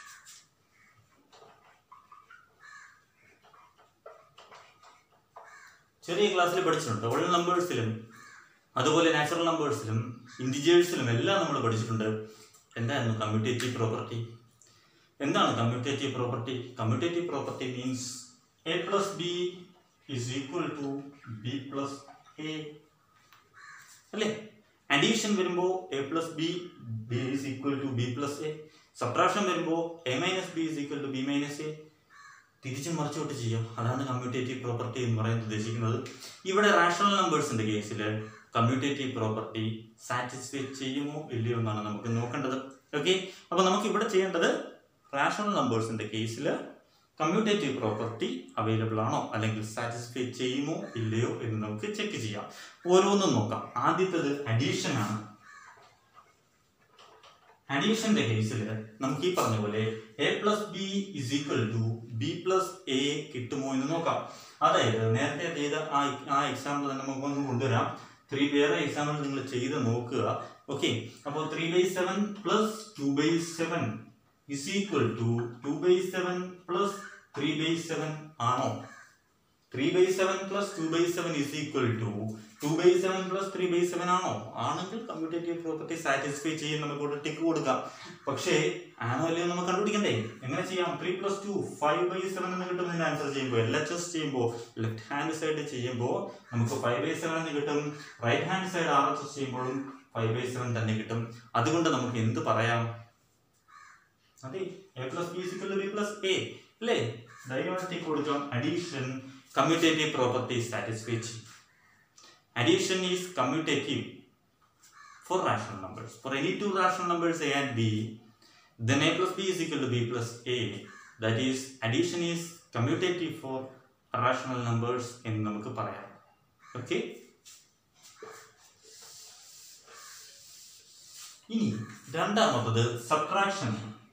ചെറിയ ക്ലാസ്സിൽ പഠിച്ചിട്ടുണ്ട്. ഓൾ നമ്പേഴ്സിലും അതുപോലെ നാച്ചുറൽ നമ്പേഴ്സിലും ഇൻറ്റിജേഴ്സിലും എല്ലാം നമ്മൾ പഠിച്ചിട്ടുണ്ട്. എന്തായിരുന്നു കമ്മ്യൂട്ടേറ്റീവ് പ്രോപ്പർട്ടി? എന്താണ് commutative property? Commutative property means A plus B is equal to B plus A അല്ലേ? അഡീഷൻ വരുമ്പോൾ A plus B B is equal to B plus A. Subtraction വരുമ്പോൾ A minus B is equal to B minus A. തിരിച്ചും മറിച്ചോട്ട് ചെയ്യാം. അതാണ് commutative property എന്ന് പറയാൻ ഉദ്ദേശിക്കുന്നത്. ഇവിടെ റാഷണൽ നമ്പേഴ്സിന്റെ കേസിൽ കമ്മ്യൂട്ടേറ്റീവ് പ്രോപ്പർട്ടി സാറ്റിസ്ഫൈ ചെയ്യുമോ ഇല്ലയോ എന്നാണ് നമുക്ക് നോക്കേണ്ടത്. ഓക്കെ, അപ്പൊ നമുക്ക് ഇവിടെ ചെയ്യേണ്ടത് റാഷണൽ നമ്പേഴ്സിന്റെ കേസിൽ കമ്മ്യൂട്ടേറ്റീവ് പ്രോപ്പർട്ടി അവൈലബിൾ ആണോ അല്ലെങ്കിൽ സാറ്റിസ്ഫൈ ചെയ്യുമോ ഇല്ലയോ എന്ന് നമുക്ക് ചെക്ക് ചെയ്യാം. ഓരോന്നും നോക്കാം. ആദ്യത്തേത് അഡീഷൻ ആണ്. അഡീഷന്റെ കേസിൽ നമുക്ക് ഈ പറഞ്ഞ പോലെ A plus B is equal to B plus A കിട്ടുമോ എന്ന് നോക്കാം. അതായത് നേരത്തെ ചെയ്ത ആ ആ എക്സാമ്പിൾ തന്നെ നമുക്കൊന്ന് കൊണ്ടുവരാം. ത്രീ വേറെ എക്സാമ്പിൾ നിങ്ങൾ ചെയ്ത് നോക്കുക. ഓക്കെ, അപ്പോൾ three by seven plus two by seven is equal to two by seven plus three by seven ആണോ? Three by seven plus two by seven is equal to two by seven plus three by seven ആണോ? ആണെങ്കിൽ commutative property satisfy ചെയ്യും. നമുക്ക് tick കൊടുക്കാം. പക്ഷേ ആണോ അല്ലയോ നമുക്ക് കണ്ടുപിടിക്കണ്ടേ? എങ്ങനെ ചെയ്യാം? Three plus two five by seven എന്ന് കിട്ടുന്നതിന് ആൻസർ ചെയ്യുമ്പോൾ എൽ എച്ച് എസ് ചെയ്യുമ്പോൾ ലെഫ്റ്റ് ഹാൻഡ് സൈഡ് ചെയ്യുമ്പോൾ നമുക്ക് ഫൈവ് ബൈ സെവൻ എന്ന് കിട്ടും. Right hand side R H S ചെയ്യുമ്പോഴും ഫൈവ് ബൈ സെവൻ തന്നെ കിട്ടും. അതുകൊണ്ട് നമുക്ക് എന്ത് പറയാം? അതെ, A plus B equal to B plus A അല്ലേ? ഡയഗണലിലേക്ക് കൊടുക്കാം. അഡീഷൻ കമ്മ്യൂട്ടേറ്റീവ് പ്രോപ്പർട്ടി സാറ്റിസ്ഫൈ ചെയ്യും. Addition is commutative for rational numbers. For any two rational numbers a and b, then a plus b is equal to b plus a. That is, addition is commutative for rational numbers എന്ന് നമുക്ക് പറയാം. Okay? ഇനി രണ്ടാമത്തത് subtraction.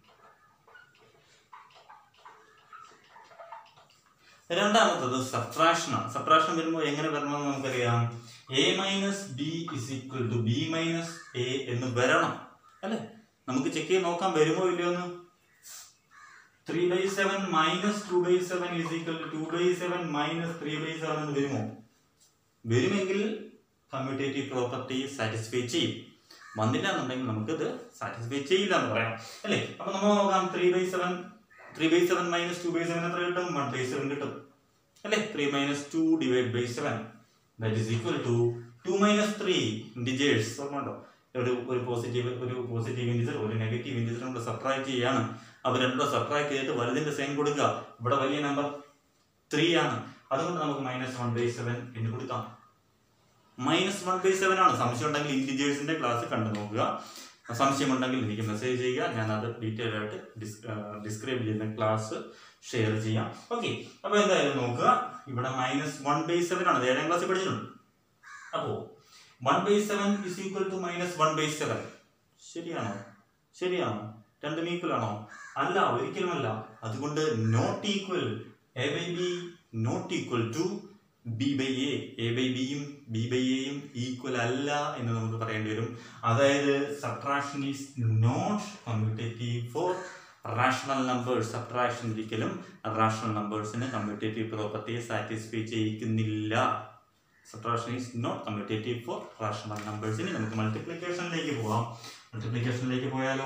രണ്ടാമത്തത് subtraction ആണ്. Subtraction വരുമ്പോൾ എങ്ങനെ വരണമെന്ന് നമുക്കറിയാം. A minus B is equal to B minus A എന്ന് വരണം അല്ലെ? നമുക്ക് ചെക്ക് ചെയ്ത് നോക്കാം വരുമോ ഇല്ലയോ എന്ന്. Three by seven minus two by seven is equal to two by seven minus three by seven എന്ന് വരുമോ? വരുമെങ്കിൽ കമ്മ്യൂട്ടേറ്റീവ് പ്രോപ്പർട്ടി സാറ്റിസ്ഫൈ ചെയ്യും. വന്നില്ല എന്നുണ്ടെങ്കിൽ നമുക്കിത് സാറ്റിസ്ഫൈ ചെയ്യില്ല എന്ന് പറയാം അല്ലെ? അപ്പൊ നമ്മൾ നോക്കാം. Three by seven three by seven minus two by seven എത്ര കിട്ടും? വൺ ബൈ സെവൻ കിട്ടും അല്ലെ? Three minus two divide by seven that is equal to two minus three integers. ഓർമ്മയുണ്ടോ? ഒരു ഒരു പോസിറ്റീവ് ഒരു പോസിറ്റീവ് ഇൻഡിജർ ഒരു നെഗറ്റീവ് ഇൻഡിജർ നമ്മൾ സബ്ട്രാക്ട് ചെയ്യാണ്. അപ്പൊ രണ്ടോ സബ്ട്രാക്ട് ചെയ്തിട്ട് വലുതിന്റെ സൈൻ കൊടുക്കുക. ഇവിടെ വലിയ നമ്പർ ത്രീ ആണ്. അതുകൊണ്ട് നമുക്ക് മൈനസ് വൺ ബൈ സെവൻ എന്ന് കൊടുക്കാം. മൈനസ് വൺ ബൈ സെവൻ ആണ്. സംശയം ഉണ്ടെങ്കിൽ ഇൻഡിജേഴ്സിന്റെ ക്ലാസ് കണ്ടു നോക്കുക. സംശയമുണ്ടെങ്കിൽ എനിക്ക് മെസ്സേജ് ചെയ്യുക. ഞാൻ അത് ഡീറ്റെയിൽ ആയിട്ട് ഡിസ്ക്രൈബ് ചെയ്യുന്ന ക്ലാസ് ഷെയർ ചെയ്യാം. ഓക്കെ, അപ്പൊ എന്തായാലും നോക്കുക. ഇവിടെ മൈനസ് വൺ ബൈ സെവൻ ആണ്. ഏഴാം ക്ലാസ്സിൽ പഠിച്ചിട്ടുണ്ട്. അപ്പോ one by seven is equal to minus one by seven. ശരിയാണോ? ശരിയാണോ? രണ്ടും ഈക്വൽ ആണോ? അല്ല, ഒരിക്കലുമല്ല. അതുകൊണ്ട് not equal. A by B not equal to B by A. A by ബിയും ബി ബൈ എയും ഈക്വൽ അല്ല എന്ന് നമുക്ക് പറയേണ്ടി വരും. അതായത് subtraction is not commutative for rational numbers. Subtraction ഒരിക്കലും റാഷണൽ നമ്പേഴ്സിന് കമ്മ്യൂട്ടേറ്റീവ് പ്രോപ്പർട്ടിയെ സാറ്റിസ്ഫൈ ചെയ്യിക്കുന്നില്ല. Subtraction is not commutative for rational numbers. ഇനി നമുക്ക് മൾട്ടിപ്ലിക്കേഷനിലേക്ക് പോവാം. മൾട്ടിപ്ലിക്കേഷനിലേക്ക് പോയാലോ?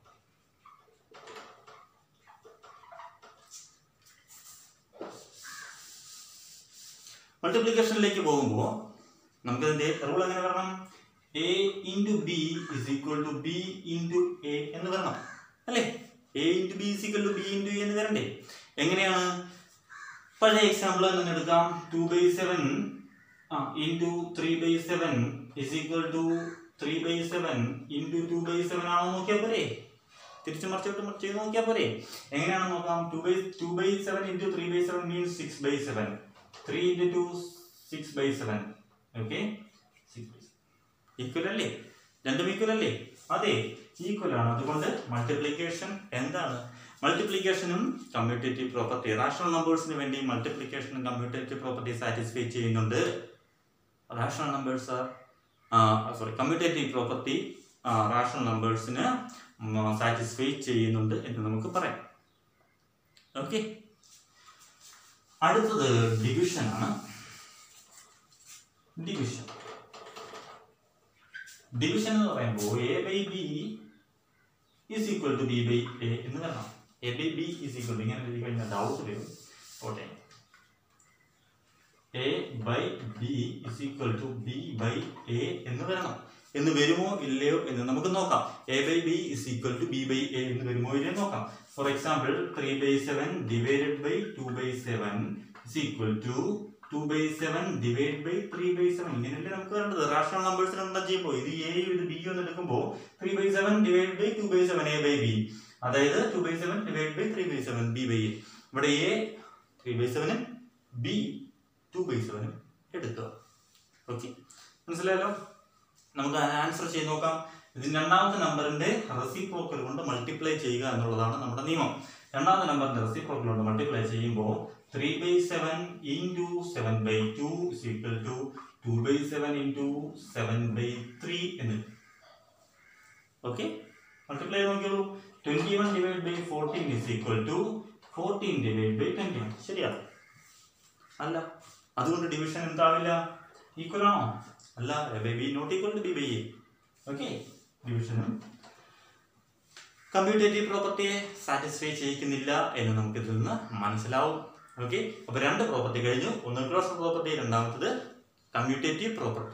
മൾട്ടിപ്ലിക്കേഷനിലേക്ക് പോകുമ്പോൾ നമുക്ക് ഇതിന്റെ റൂൾ എങ്ങനെ വരണം? A into B is equal to B into A എന്ന് വരണം അല്ലേ? A into B is equal to B into A എന്ന് വരണ്ടേ? എങ്ങനെയാണ്? പഴയ എക്സാമ്പിൾ തന്നെ എടുക്കാം. Two by seven into three by seven is equal to three by seven into two by seven ആണോ നോക്കിയാൽ പോരെ? തിരിച്ചു മറിച്ചോട്ട് ചെയ്ത് നോക്കിയാൽ പോരെ? എങ്ങനെയാണെന്ന് നോക്കാം. Two by two by seven into three by seven means six by seven. Three into two six by seven. Okay, equal അല്ലേ? രണ്ടും ഈക്വൽ അല്ലേ? അതെ, ഈക്വൽ ആണ്. അതുകൊണ്ട് മൾട്ടിപ്ലിക്കേഷൻ എന്താണ്? മൾട്ടിപ്ലിക്കേഷനും കമ്മ്യൂട്ടേറ്റീവ് പ്രോപ്പർട്ടി, റാഷണൽ നമ്പേഴ്സിന് വേണ്ടി മൾട്ടിപ്ലിക്കേഷനും കമ്മ്യൂട്ടേറ്റീവ് പ്രോപ്പർട്ടി സാറ്റിസ്ഫൈ ചെയ്യുന്നുണ്ട്. Rational numbers are sorry commutative property rational നമ്പേഴ്സിന് സാറ്റിസ്ഫൈ ചെയ്യുന്നുണ്ട് എന്ന് നമുക്ക് പറയാം. ഓക്കെ, അടുത്തത് ഡിവിഷൻ ആണ്. ഡിവിഷൻ ഡിവിഷൻ എന്ന് പറയുമ്പോൾ A by B is equal to B by A എന്ന് വരണം. A by B is equal to ഇങ്ങനെ എഴുതി കഴിഞ്ഞാൽ ഡൗട്ട് വരും. ഓട്ടെ, A by B is equal to B by A എന്ന് വരണം. എന്ന് വരുമോ ഇല്ലയോ എന്ന് നമുക്ക് നോക്കാം. A by B is equal to B by A എന്ന് വരുമോ ഇല്ലയോ നോക്കാം. For example three by seven divided by two by seven is equal to two by seven divide by three by seven. ഇങ്ങനെയല്ലേ നമുക്ക് വേണ്ടത് റാഷണൽ നമ്പേഴ്സിന് എന്താ ചെയ്യുമ്പോൾ ഇത് എയും ഇത് ബിയും എന്ന് എടുക്കുമ്പോൾ three by seven divide by two by seven A by B, അതായത് two by seven divide by three by seven B by A. ഇവിടെ എ ത്രീ ബൈ സെവനും ബി ടു ബൈ സെവനും എടുക്കുക. ഓക്കെ, മനസ്സിലായല്ലോ? നമുക്ക് ആൻസർ ചെയ്ത് നോക്കാം. ഇതിന് രണ്ടാമത്തെ നമ്പറിന്റെ റെസിപ്രോക്കൽ കൊണ്ട് മൾട്ടിപ്ലൈ ചെയ്യുക എന്നുള്ളതാണ് നമ്മുടെ നിയമം. രണ്ടാമത്തെ നമ്പറിന്റെ റെസിപ്രോക്കൽ കൊണ്ട് മൾട്ടിപ്ലൈ ചെയ്യുമ്പോൾ three by seven into seven by two is equal to two by seven into seven by three എന്ന്. ഓക്കെ, മൾട്ടിപ്ലൈ നോക്കിയോളൂ. Twenty one divide by fourteen is equal to fourteen divide by twenty one. ശരിയാണ്? അല്ല, അതുകൊണ്ട് division എന്താവില്ല? Equal ആണോ? അല്ല, A by B not equal to B by A. Okay, ഡിവിഷനും commutative പ്രോപ്പർട്ടിയെ സാറ്റിസ്ഫൈ ചെയ്യിക്കുന്നില്ല എന്ന് നമുക്ക് ഇതിൽ നിന്ന് മനസ്സിലാവും. ഓക്കെ, അപ്പൊ രണ്ട് പ്രോപ്പർട്ടി കഴിഞ്ഞു. ഒന്ന് ക്ലോഷർ പ്രോപ്പർട്ടി, രണ്ടാമത്തത് കമ്മ്യൂട്ടേറ്റീവ് പ്രോപ്പർട്ടി.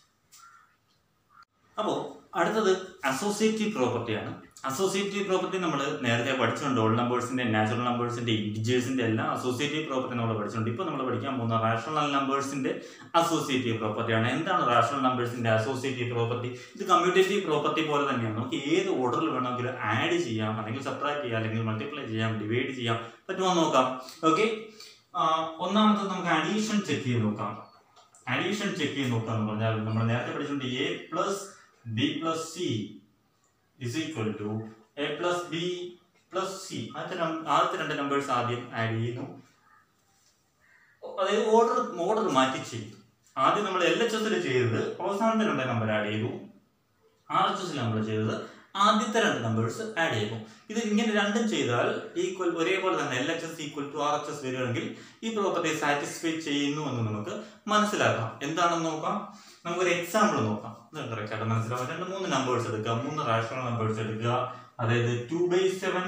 അപ്പോൾ അടുത്തത് അസോസിയേറ്റീവ് പ്രോപ്പർട്ടിയാണ്. അസോസിയേറ്റീവ് പ്രോപ്പർട്ടി നമ്മൾ നേരത്തെ പഠിച്ചിട്ടുണ്ട്. ഓൾ നമ്പേഴ്സിന്റെ, നാച്ചുറൽ നമ്പേഴ്സിന്റെ, ഇന്റിജേഴ്സിന്റെ എല്ലാം അസോസിയേറ്റീവ് പ്രോപ്പർട്ടി നമ്മൾ പഠിച്ചിട്ടുണ്ട്. ഇപ്പോൾ നമ്മൾ പഠിക്കാൻ പോകുന്ന റാഷണൽ നമ്പേഴ്സിന്റെ അസോസിയേറ്റീവ് പ്രോപ്പർട്ടിയാണ്. എന്താണ് റാഷണൽ നമ്പേഴ്സിന്റെ അസോസിയേറ്റീവ് പ്രോപ്പർട്ടി? ഇത് കമ്മ്യൂട്ടേറ്റീവ് പ്രോപ്പർട്ടി പോലെ തന്നെയാണ്. നമുക്ക് ഏത് ഓർഡറിൽ വേണമെങ്കിലും ആഡ് ചെയ്യാം, അല്ലെങ്കിൽ സബ്ട്രാക്ട് ചെയ്യാം, അല്ലെങ്കിൽ മൾട്ടിപ്ലൈ ചെയ്യാം, ഡിവൈഡ് ചെയ്യാം, പറ്റുമോ നോക്കാം. ഓക്കെ, ഒന്നാമത്തത് നമുക്ക് അഡീഷൻ ചെക്ക് ചെയ്ത് നോക്കാം. അഡീഷൻ ചെക്ക് ചെയ്ത് നോക്കാം എന്ന് പറഞ്ഞാൽ നമ്മൾ നേരത്തെ പഠിച്ചിട്ടുണ്ട് A plus B plus C is equal to a plus b plus c. ആദ്യത്തെ രണ്ട് നമ്പേഴ്സ് ആദ്യം ആഡ് ചെയ്യുന്നു. അതായത് ഓർഡർ ഓർഡർ മാറ്റി ചെയ്തു. ആദ്യം നമ്മൾ എൽ എച്ച് എസിൽ ചെയ്തത് അവസാനത്തെ രണ്ട് നമ്പർ ആഡ് ചെയ്തു. ആർ എച്ച് എസിൽ നമ്മൾ ചെയ്തത് ആദ്യത്തെ രണ്ട് നമ്പേഴ്സ് ആഡ് ചെയ്തു. ഇത് ഇങ്ങനെ രണ്ടും ചെയ്താൽ ഈക്വൽ ഒരേപോലെ തന്നെ L H S equal to R H S വരികയാണെങ്കിൽ ഈ പ്രോപ്പർട്ടി സാറ്റിസ്ഫൈ ചെയ്യുന്നു എന്ന് നമുക്ക് മനസ്സിലാക്കാം. എന്താണെന്ന് നോക്കാം. നമുക്കൊരു എക്സാമ്പിൾ നോക്കാം. കറക്റ്റ് ആയിട്ട് മനസ്സിലാവും. രണ്ട് മൂന്ന് നമ്പേഴ്സ് എടുക്കുക, മൂന്ന് റാഷണൽ നമ്പേഴ്സ് എടുക്കുക. അതായത് two by seven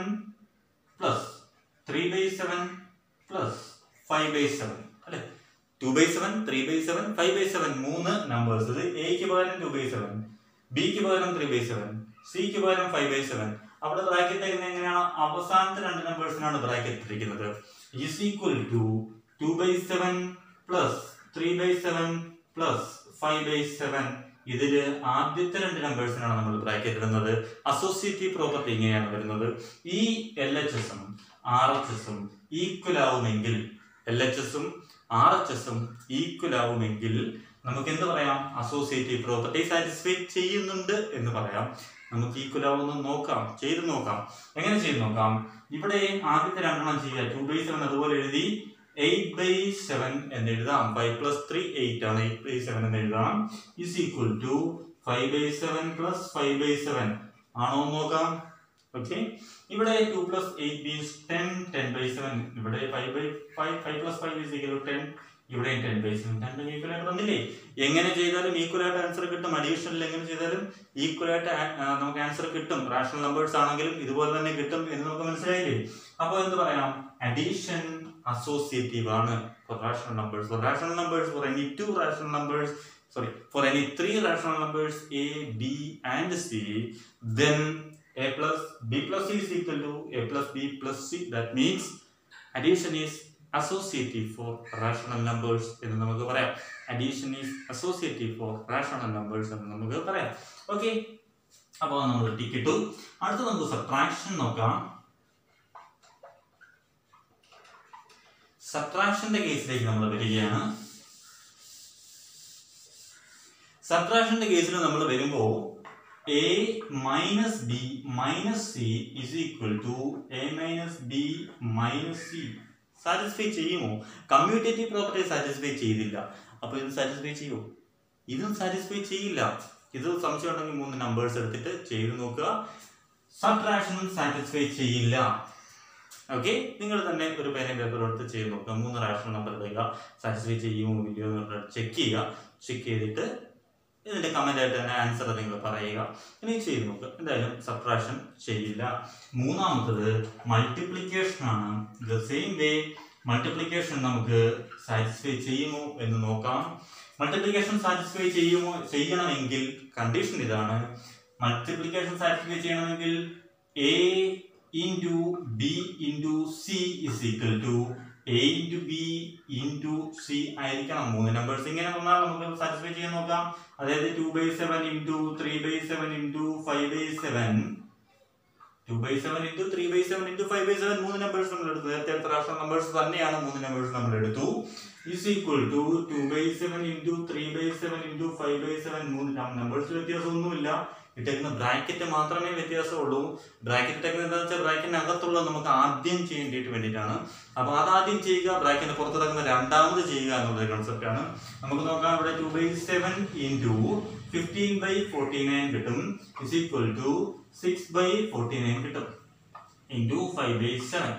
plus three by seven plus five by seven അല്ലെ. Two by seven, three by seven, five by seven മൂന്ന് നമ്പേഴ്സ്. ഇത് എക്ക് പകരം ടു ബൈ സെവൻ, ബിക്ക് പകരം ത്രീ ബൈ സെവൻ, സിക്ക് പകരം ഫൈവ് ബൈ സെവൻ. അവിടെ ബ്രാക്കറ്റ് തരുന്നത് എങ്ങനെയാണ്? അവസാനത്തെ രണ്ട് നമ്പേഴ്സിനാണ് ബ്രാക്കറ്റ് ഇട്ടിരിക്കുന്നത്. Is equal to two by seven plus three by seven plus five by seven. ഇതില് ആദ്യത്തെ രണ്ട് നമ്പേഴ്സിനാണ് നമ്മൾ ബ്രാക്കറ്റ് ഇടുന്നത്. അസോസിയേറ്റീവ് പ്രോപ്പർട്ടി ഇങ്ങനെയാണ് വരുന്നത്. ഈ എൽ എച്ച് എസും ആർ എച്ച് എസും ഈക്വൽ ആവുമെങ്കിൽ, എൽ എച്ച് എസും ആർ എച്ച് എസും ഈക്വൽ ആവുമെങ്കിൽ നമുക്ക് എന്ത് പറയാം? അസോസിയേറ്റീവ് പ്രോപ്പർട്ടി സാറ്റിസ്ഫൈ ചെയ്യുന്നുണ്ട് എന്ന് പറയാം. നമുക്ക് ഈക്വൽ ആവുമെന്ന് നോക്കാം, ചെയ്ത് നോക്കാം. എങ്ങനെ ചെയ്ത് നോക്കാം? ഇവിടെ ആദ്യത്തെ രണ്ടെണ്ണം ചെയ്യുക. ടു ബൈ സെവൻ അതുപോലെ എഴുതി എയ്റ്റ് ബൈ സെവൻ എന്ന് എഴുതാം. ഫൈവ് പ്ലസ് ത്രീ എയ്റ്റ് ആണ്. എയ്റ്റ് ബൈ സെവൻ എന്ന് എഴുതാം. Is equal to five by seven plus five by seven ആണോ നോക്കാം. ഓക്കെ, ഇവിടെ two plus eight is ten, ten by seven. ഇവിടെ five by five, five plus five is equal to ten. ഇവിടെ ten by seven, രണ്ടും equal ആയിട്ട് വന്നില്ലേ? എങ്ങനെ ചെയ്താലും ഈക്വൽ ആയിട്ട് ആൻസർ കിട്ടും. അഡീഷനിൽ എങ്ങനെ ചെയ്താലും ഈക്വൽ ആയിട്ട് നമുക്ക് ആൻസർ കിട്ടും. റാഷണൽ നമ്പേഴ്സ് ആണെങ്കിലും ഇതുപോലെ തന്നെ കിട്ടും എന്ന് നമുക്ക് മനസ്സിലായില്ലേ? അപ്പോൾ എന്ത് പറയാം? അഡീഷൻ associative ആണ് for rational numbers. For rational numbers, for any two rational numbers, sorry, for any three rational numbers a, b and c, then a plus b plus c is equal to a plus b plus c. That means addition is associative for rational numbers എന്ന് നമുക്ക് പറയാം. Addition is associative for rational numbers എന്ന് നമുക്ക് പറയാം. Okay, അപ്പോൾ നമ്മൾ tick ഇട്ടു. അടുത്ത നമുക്ക് സബ്ട്രാക്ഷൻ നോക്കാം. സബ്ട്രാക്ഷന്റെ കേസിലേക്ക് നമ്മൾ വരികയാണ്. സബ്ട്രാക്ഷന്റെ കേസിൽ നമ്മൾ വരുമ്പോൾ A minus B minus C is equal to A minus B minus C satisfy ചെയ്യുമോ? കമ്മ്യൂട്ടേറ്റീവ് പ്രോപ്പർട്ടി സാറ്റിസ്ഫൈ ചെയ്തില്ല. അപ്പൊ ഇത് സാറ്റിസ്ഫൈ ചെയ്യുമോ? ഇതും സാറ്റിസ്ഫൈ ചെയ്യില്ല. ഇത് സംശയം ഉണ്ടെങ്കിൽ മൂന്ന് നമ്പേഴ്സ് എടുത്തിട്ട് ചെയ്ത് നോക്കുക. സബ്ട്രാക്ഷനും സാറ്റിസ്ഫൈ ചെയ്യില്ല. ഓക്കെ, നിങ്ങൾ തന്നെ ഒരു പേനയും പേപ്പറും എടുത്ത് ചെയ്ത് നോക്കുക. മൂന്ന് റാഷണൽ നമ്പർ എടുക്കുക, സാറ്റിസ്ഫൈ ചെയ്യുമോ ഇല്ലയോ എന്ന് ചെക്ക് ചെയ്യുക. ചെക്ക് ചെയ്തിട്ട് ഇതിന്റെ കമന്റ് ആയിട്ട് തന്നെ ആൻസർ നിങ്ങൾ പറയുക. ഇനി ചെയ്ത് നോക്കുക. എന്തായാലും സബ്ട്രാക്ഷൻ ചെയ്യില്ല. മൂന്നാമത്തത് മൾട്ടിപ്ലിക്കേഷൻ ആണ്. ദ സെയിം വേ മൾട്ടിപ്ലിക്കേഷൻ നമുക്ക് സാറ്റിസ്ഫൈ ചെയ്യുമോ എന്ന് നോക്കാം. മൾട്ടിപ്ലിക്കേഷൻ സാറ്റിസ്ഫൈ ചെയ്യുമോ ചെയ്യണമെങ്കിൽ കണ്ടീഷൻ ഇതാണ്. മൾട്ടിപ്ലിക്കേഷൻ സാറ്റിസ്ഫൈ ചെയ്യണമെങ്കിൽ A into b into c is equal to a into b into c ആയിരിക്കണം. മൂന്ന് നമ്പേഴ്സ് ഇങ്ങനെ വന്നാൽ നമുക്ക് സാറ്റിസ്ഫൈ ചെയ്യാൻ നോക്കാം. അതായത് two by seven into three by seven into five by seven two by seven into three by seven into five by seven മൂന്ന് numbers നമ്മൾ എടുത്തു. നേരത്തെ എടുത്ത റാഷണൽ നമ്പേഴ്സ് തന്നെയാണ് മൂന്ന് നമ്പേഴ്സ് നമ്മൾ എടുത്തു. Is equal to two by seven into three by seven into five by seven മൂന്ന് നമ്പേഴ്സ് വ്യത്യാസമൊന്നുമില്ല. ഇട്ടേക്കുന്ന ബ്രാക്കറ്റ് മാത്രമേ വ്യത്യാസമുള്ളൂ. ബ്രാക്കറ്റ് ഇട്ടേക്കുന്നത് എന്താണെന്ന് വെച്ചാൽ ബ്രാക്കറ്റിനകത്തുള്ള നമുക്ക് ആദ്യം ചെയ്യേണ്ടിയിട്ട് വേണ്ടിയിട്ടാണ്. അപ്പോൾ അതാദ്യം ചെയ്യുക, ബ്രാക്കറ്റിന് പുറത്ത് കിടക്കുന്ന രണ്ടാമത് ചെയ്യുക എന്നുള്ളൊരു കൺസെപ്റ്റ് ആണ്. നമുക്ക് നോക്കാം. ഇവിടെ two by seven into fifteen by forty nine കിട്ടും. Is equal to six by forty nine കിട്ടും into five by seven.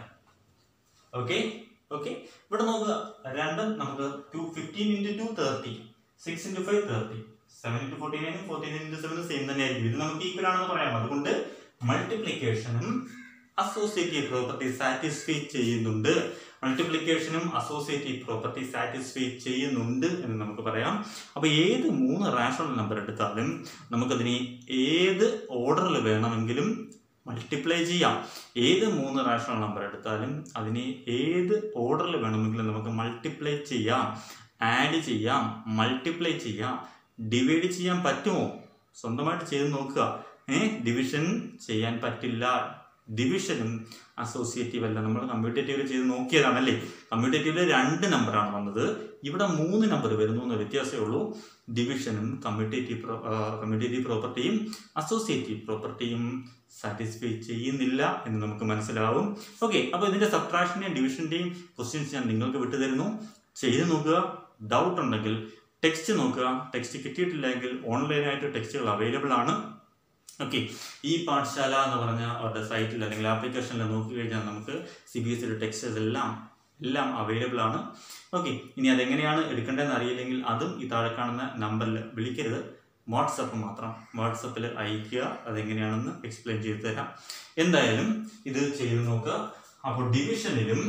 Okay okay ഇവിടെ നോക്കുക. രണ്ടും നമുക്ക് two fifteen into two thirty, six into five thirty, seven into forty nine forty nine into seven same തന്നെയായിരിക്കും. ഇത് നമുക്ക് equal ആണെന്ന് പറയാം. അതുകൊണ്ട് മൾട്ടിപ്ലിക്കേഷനും അസോസിയേറ്റീവ് പ്രോപ്പർട്ടി സാറ്റിസ്ഫൈ ചെയ്യുന്നുണ്ട്. മൾട്ടിപ്ലിക്കേഷനും അസോസിയേറ്റീവ് പ്രോപ്പർട്ടി സാറ്റിസ്ഫൈ ചെയ്യുന്നുണ്ട് എന്ന് നമുക്ക് പറയാം. അപ്പോൾ ഏത് മൂന്ന് റാഷണൽ നമ്പർ എടുത്താലും നമുക്കതിനെ ഏത് ഓർഡറിൽ വേണമെങ്കിലും മൾട്ടിപ്ലൈ ചെയ്യാം. ഏത് മൂന്ന് റാഷണൽ നമ്പർ എടുത്താലും അതിനെ ഏത് ഓർഡറിൽ വേണമെങ്കിലും നമുക്ക് മൾട്ടിപ്ലൈ ചെയ്യാം, ആഡ് ചെയ്യാം, മൾട്ടിപ്ലൈ ചെയ്യാം. ഡിവൈഡ് ചെയ്യാൻ പറ്റുമോ? സ്വന്തമായിട്ട് ചെയ്ത് നോക്കുക. ഏഹ് ഡിവിഷൻ ചെയ്യാൻ പറ്റില്ല. ഡിവിഷനും അസോസിയേറ്റീവ് അല്ല. നമ്മൾ കമ്മ്യൂട്ടേറ്റീവിൽ ചെയ്ത് നോക്കിയതാണല്ലേ. കമ്മ്യൂട്ടേറ്റീവിൽ രണ്ട് നമ്പറാണ് വന്നത്, ഇവിടെ മൂന്ന് നമ്പർ വരുന്നു എന്ന വ്യത്യാസമേ ഉള്ളൂ. ഡിവിഷനും കമ്മ്യൂട്ടേറ്റീവ് കമ്മ്യൂട്ടേറ്റീവ് പ്രോപ്പർട്ടിയും അസോസിയേറ്റീവ് പ്രോപ്പർട്ടിയും സാറ്റിസ്ഫൈ ചെയ്യുന്നില്ല എന്ന് നമുക്ക് മനസ്സിലാവും. ഓക്കെ, അപ്പോൾ ഇതിന്റെ സബ്ട്രാക്ഷന്റെയും ഡിവിഷന്റെയും ക്വസ്റ്റ്യൻസ് ഞാൻ നിങ്ങൾക്ക് വിട്ടുതരുന്നു. ചെയ്ത് നോക്കുക. ഡൗട്ട് ഉണ്ടെങ്കിൽ ടെക്സ്റ്റ് നോക്കുക. ടെക്സ്റ്റ് കിട്ടിയിട്ടില്ലെങ്കിൽ ഓൺലൈനായിട്ട് ടെക്സ്റ്റുകൾ അവൈലബിൾ ആണ്. ഓക്കെ, ഈ പാഠശാല എന്ന് പറഞ്ഞ അവരുടെ സൈറ്റിൽ അല്ലെങ്കിൽ ആപ്ലിക്കേഷനിൽ നോക്കി കഴിഞ്ഞാൽ നമുക്ക് സി ബി എസ് സിയുടെ ടെക്സ്റ്റസ് എല്ലാം എല്ലാം അവൈലബിൾ ആണ്. ഓക്കെ, ഇനി അതെങ്ങനെയാണ് എടുക്കേണ്ടതെന്ന് അറിയില്ലെങ്കിൽ അതും ഈ താഴെ കാണുന്ന നമ്പറിൽ വിളിക്കരുത്. വാട്സപ്പ് മാത്രം വാട്സപ്പിൽ അയക്കുക. അതെങ്ങനെയാണെന്ന് എക്സ്പ്ലെയിൻ ചെയ്തു തരാം. എന്തായാലും ഇത് ചെയ്ത് നോക്കുക. അപ്പോൾ ഡിവിഷനിലും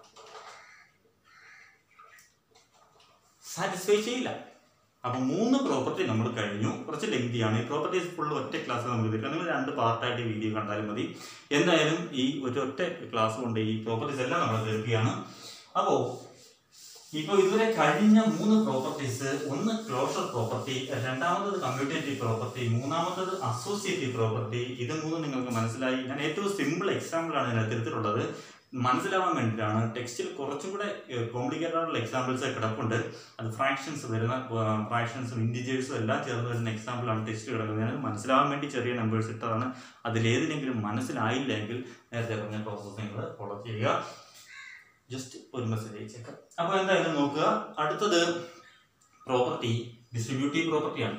സാറ്റിസ്ഫൈ ചെയ്യില്ല. അപ്പൊ മൂന്ന് പ്രോപ്പർട്ടി നമ്മൾ കഴിഞ്ഞു. കുറച്ച് ലെങ്തിയാണ് ഈ പ്രോപ്പർട്ടീസ്. ഫുള്ള് ഒറ്റ ക്ലാസ് നമുക്ക് തീർക്കാം. നിങ്ങൾ രണ്ട് പാർട്ടായിട്ട് വീഡിയോ കണ്ടാലും മതി. എന്തായാലും ഈ ഒരു ഒറ്റ ക്ലാസ് കൊണ്ട് ഈ പ്രോപ്പർട്ടീസ് എല്ലാം നമ്മൾ തീർക്കുകയാണ്. അപ്പോൾ ഇപ്പോൾ ഇതുവരെ കഴിഞ്ഞ മൂന്ന് പ്രോപ്പർട്ടീസ്, ഒന്ന് ക്ലോഷർ പ്രോപ്പർട്ടി, രണ്ടാമത്തത് കമ്മ്യൂട്ടേറ്റീവ് പ്രോപ്പർട്ടി, മൂന്നാമത്തത് അസോസിയേറ്റീവ് പ്രോപ്പർട്ടി. ഇത് മൂന്നും നിങ്ങൾക്ക് മനസ്സിലായി. ഞാൻ ഏറ്റവും സിമ്പിൾ എക്സാമ്പിളാണ് ഇതിനകത്ത് എടുത്തിട്ടുള്ളത്. മനസ്സിലാവാൻ വേണ്ടിയിട്ടാണ്. ടെക്സ്റ്റിൽ കുറച്ചും കൂടെ കോംപ്ലിക്കേറ്റഡ് ആയിട്ടുള്ള എക്സാമ്പിൾസ് കിടപ്പുണ്ട്. അത് ഫ്രാക്ഷൻസ് വരുന്ന ഫ്രാക്ഷൻസും ഇൻറ്റിജേഴ്സും എല്ലാം ചേർന്ന് വരുന്ന എക്സാമ്പിളാണ് ടെക്സ്റ്റ് കിടക്കുന്നത്. ഞാൻ മനസ്സിലാവാൻ വേണ്ടി ചെറിയ നമ്പേഴ്സ് ഇട്ടതാണ്. അതിലേതിനെങ്കിലും മനസ്സിലായില്ലെങ്കിൽ നേരത്തെ പറഞ്ഞ പ്രോസസ്സ് നിങ്ങൾ ഫോളോ ചെയ്യുക. ജസ്റ്റ് ഒരു മെസ്സേജ് അയച്ചേക്കാം. അപ്പോൾ എന്തായാലും നോക്കുക. അടുത്തത് പ്രോപ്പർട്ടി ഡിസ്ട്രിബ്യൂട്ടീവ് പ്രോപ്പർട്ടിയാണ്.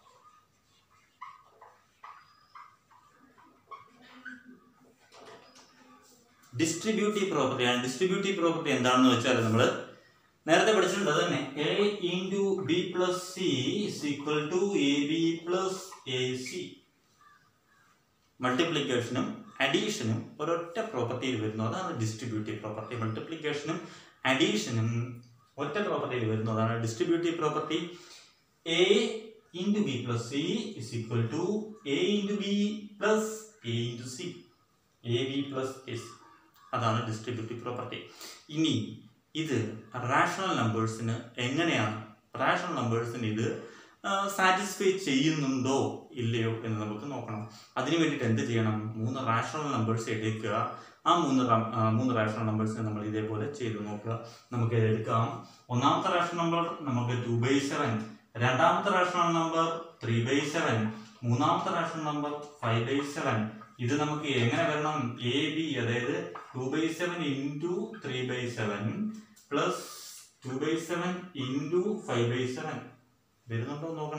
ഡിസ്ട്രിബ്യൂട്ടീവ് പ്രോപ്പർട്ടിയാണ്. ഡിസ്ട്രിബ്യൂട്ടീവ് പ്രോപ്പർട്ടി എന്താണെന്ന് വെച്ചാൽ നമ്മൾ നേരത്തെ പഠിച്ചിട്ടുണ്ട്. അത് തന്നെ A into B plus C is equal to A B plus A C. മൾട്ടിപ്ലിക്കേഷനും അഡീഷനും ഒരൊറ്റ പ്രോപ്പർട്ടിയിൽ വരുന്നു. അതാണ് ഡിസ്ട്രിബ്യൂട്ടീവ് പ്രോപ്പർട്ടി. മൾട്ടിപ്ലിക്കേഷനും അഡീഷനും ഒറ്റ പ്രോപ്പർട്ടിയിൽ വരുന്നു. അതാണ് distributive property. A into B plus C is equal to A into B plus A into C. A B plus A C, അതാണ് ഡിസ്ട്രിബ്യൂട്ടീവ് പ്രോപ്പർട്ടി. ഇനി ഇത് റാഷണൽ നമ്പേഴ്സിന് എങ്ങനെയാണ്, റാഷണൽ നമ്പേഴ്സിന് ഇത് സാറ്റിസ്ഫൈ ചെയ്യുന്നുണ്ടോ ഇല്ലയോ എന്ന് നമുക്ക് നോക്കണം. അതിന് വേണ്ടിയിട്ട് എന്ത് ചെയ്യണം? മൂന്ന് റാഷണൽ നമ്പേഴ്സ് എടുക്കുക. ആ മൂന്ന് മൂന്ന് റാഷണൽ നമ്പേഴ്സിനെ നമ്മൾ ഇതേപോലെ ചെയ്ത് നോക്കുക. നമുക്ക് ഇത് എടുക്കാം. ഒന്നാമത്തെ റാഷണൽ നമ്പർ നമുക്ക് ടു ബൈ സെവൻ, രണ്ടാമത്തെ rational number three by seven, മൂന്നാമത്തെ rational number five by seven. ഇത് നമുക്ക് എങ്ങനെ വരണം? എ ബി, അതായത് two by seven into three by seven plus two by seven into five by seven വരുന്നുണ്ടോ നോക്കണം.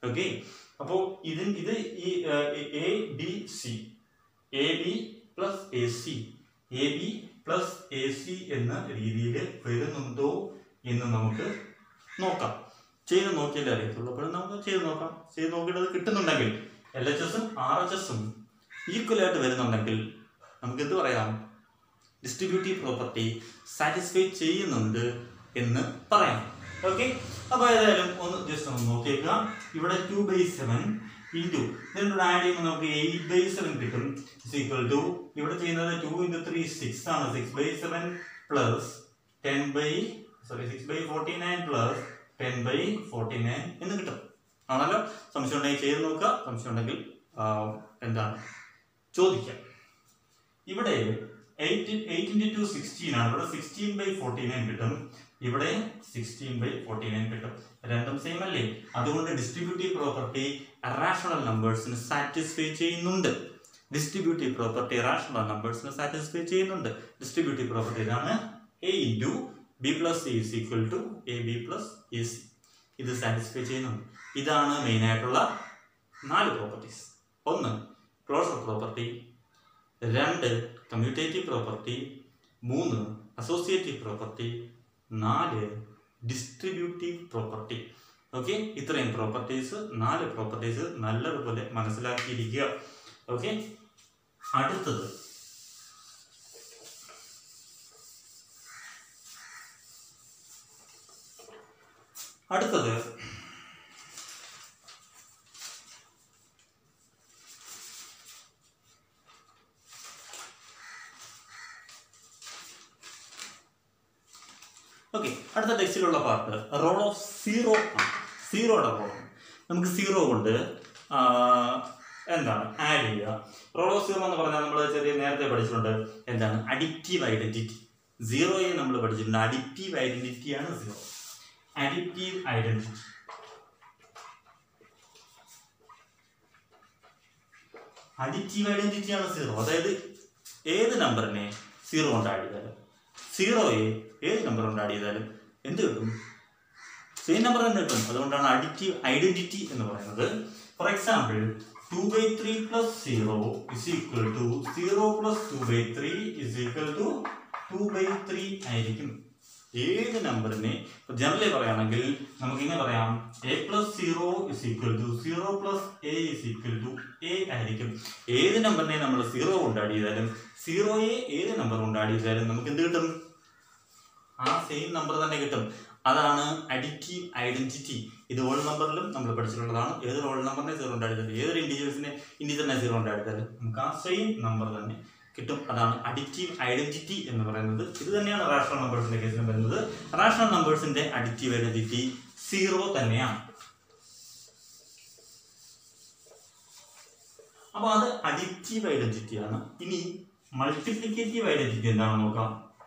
ഓക്കെ. അപ്പോൾ ഇതിൻ ഇത് ഈ A B C A B plus A C A B plus A C എന്ന രീതിയിൽ വരുന്നുണ്ടോ എന്ന് നമുക്ക് നോക്കാം. ചെയ്ത് നോക്കിയാലേ അറിയത്തുള്ളൂ. അപ്പോഴും നമുക്ക് ചെയ്ത് നോക്കാം. ചെയ്ത് നോക്കിയിട്ട് അത് കിട്ടുന്നുണ്ടെങ്കിൽ എൽ എച്ച് എസും ആർ എച്ച് എസും ഈക്വൽ ആയിട്ട് വരുന്നുണ്ടെങ്കിൽ നമുക്ക് എന്ത് പറയാം? ഡിസ്ട്രിബ്യൂട്ടീവ് പ്രോപ്പർട്ടി സാറ്റിസ്ഫൈ ചെയ്യുന്നുണ്ട് എന്ന് പറയാം. ഓക്കെ. അപ്പോൾ ഏതായാലും ഒന്ന് ജസ്റ്റ് ഒന്ന് നോക്കിയേക്കാം. ഇവിടെ ടു ബൈ സെവൻ ഇൻറ്റു ഇതിനോട് ആഡ് ചെയ്യുമ്പോൾ നമുക്ക് എയ്റ്റ് ബൈ സെവൻ കിട്ടും. ഇസ് ഈക്വൽ ടു ഇവിടെ ചെയ്യുന്നത് ടു ഇൻറ്റു ത്രീ സിക്സ് ആണ്. Six by seven plus ten by sorry six by forty nine plus ten by forty nine എന്ന് കിട്ടും. ആണല്ലോ. സംശയം ഉണ്ടെങ്കിൽ ചെയ്ത് നോക്കുക. സംശയം ഉണ്ടെങ്കിൽ എന്താണ് ചോദിക്കാം. ഇവിടെ eight eight into two sixteen ആണ്. ഇവിടെ സിക്സ്റ്റീൻ ബൈ ഫോർട്ടി നയൻ കിട്ടും. ഇവിടെ സിക്സ്റ്റീൻ ബൈ ഫോർട്ടി നയൻ കിട്ടും. രണ്ടും സെയിം അല്ലേ? അതുകൊണ്ട് ഡിസ്ട്രിബ്യൂട്ടീവ് പ്രോപ്പർട്ടി റാഷണൽ നമ്പേഴ്സിന് സാറ്റിസ്ഫൈ ചെയ്യുന്നുണ്ട്. ഡിസ്ട്രിബ്യൂട്ടീവ് പ്രോപ്പർട്ടി റാഷണൽ നമ്പേഴ്സിന് സാറ്റിസ്ഫൈ ചെയ്യുന്നുണ്ട്. ഡിസ്ട്രിബ്യൂട്ടീവ് പ്രോപ്പർട്ടി ഇതാണ്. A into B plus C is equal to A B plus A C. ഇത് സാറ്റിസ്ഫൈ ചെയ്യുന്നുണ്ട്. ഇതാണ് മെയിൻ ആയിട്ടുള്ള നാല് പ്രോപ്പർട്ടീസ്. ഒന്ന് ക്ലോഷർ പ്രോപ്പർട്ടി, രണ്ട് കമ്മ്യൂട്ടേറ്റീവ് പ്രോപ്പർട്ടി, മൂന്ന് അസോസിയേറ്റീവ് പ്രോപ്പർട്ടി, നാല് ഡിസ്ട്രിബ്യൂട്ടീവ് പ്രോപ്പർട്ടി. ഓക്കെ. ഇത്രയും പ്രോപ്പർട്ടീസ് നാല് പ്രോപ്പർട്ടീസ് നല്ലതുപോലെ മനസ്സിലാക്കിയിരിക്കുക. ഓക്കെ. അടുത്തത് അടുത്തത് ഓക്കെ. അടുത്ത ടെക്സ്റ്റിലുള്ള പാർട്ട് റോൾ ഓഫ് സീറോ ആണ്. സീറോയുടെ റോൾ നമുക്ക് സീറോ കൊണ്ട് എന്താണ് ആഡ് ചെയ്യുക. റോൾ ഓഫ് സീറോ എന്ന് പറഞ്ഞാൽ നമ്മൾ ചെറിയ നേരത്തെ പഠിച്ചിട്ടുണ്ട്. എന്താണ് അഡിക്റ്റീവ് ഐഡന്റിറ്റി. സീറോയെ നമ്മൾ പഠിച്ചിട്ടുണ്ട്. Addictive ഐഡന്റിറ്റിയാണ് zero. Addictive identity addictive ഐഡന്റിറ്റിയാണ് zero. അതായത് ഏത് നമ്പറിനെ സീറോ കൊണ്ട് ആഡ് ചെയ്താലും സീറോയെ ഏത് നമ്പർ കൊണ്ട് ആഡ് ചെയ്താലും എന്ത് കിട്ടും? സെയിം നമ്പർ തന്നെ കിട്ടും. അതുകൊണ്ടാണ് അഡിക്റ്റീവ് ഐഡന്റിറ്റി എന്ന് പറയുന്നത്. For example two by three plus zero is equal to zero plus two by three is equal to two by three ആയിരിക്കും. ഏത് നമ്പറിനെ ജനറലി പറയുകയാണെങ്കിൽ നമുക്ക് ഇങ്ങനെ പറയാം. A plus zero is equal to zero plus A is equal to A ആയിരിക്കും. ഏത് നമ്പറിനെ നമ്മൾ സീറോ കൊണ്ട് ആഡ് ചെയ്താലും സീറോയെ ഏത് നമ്പർ കൊണ്ട് ആഡ് ചെയ്താലും നമുക്ക് എന്ത് കിട്ടും? ആ സെയിം നമ്പർ തന്നെ കിട്ടും. അതാണ് അഡിക്റ്റീവ് ഐഡന്റിറ്റി. ഇത് ഓൾ നമ്പറിലും നമ്മൾ പഠിച്ചിട്ടുള്ളതാണ്. ഏതൊരു ഓൾ നമ്പറിനെ സീറോ കൊണ്ട് ആഡ് ചെയ്താലും ഏതൊരു ഇൻഡിവിജ്വൽസിനെ ഇൻഡിവിജ്വലിനെ സീറോ കൊണ്ട് ആഡ് ചെയ്താലും നമുക്ക് ആ സെയിം നമ്പർ തന്നെ കിട്ടും. അതാണ് അഡിക്റ്റീവ് ഐഡന്റിറ്റി എന്ന് പറയുന്നത്. ഇത് തന്നെയാണ് റാഷണൽ നമ്പേഴ്സിന്റെ കേസിലും വരുന്നത്. റാഷണൽ നമ്പേഴ്സിന്റെ അഡിക്റ്റീവ് ഐഡന്റിറ്റി സീറോ തന്നെയാണ്. അപ്പൊ അത് അഡിക്റ്റീവ് ഐഡന്റിറ്റി ആണ്. ഇനി മൾട്ടിപ്ലിക്കേറ്റീവ് ഐഡന്റിറ്റി എന്താണെന്ന് നോക്കാം.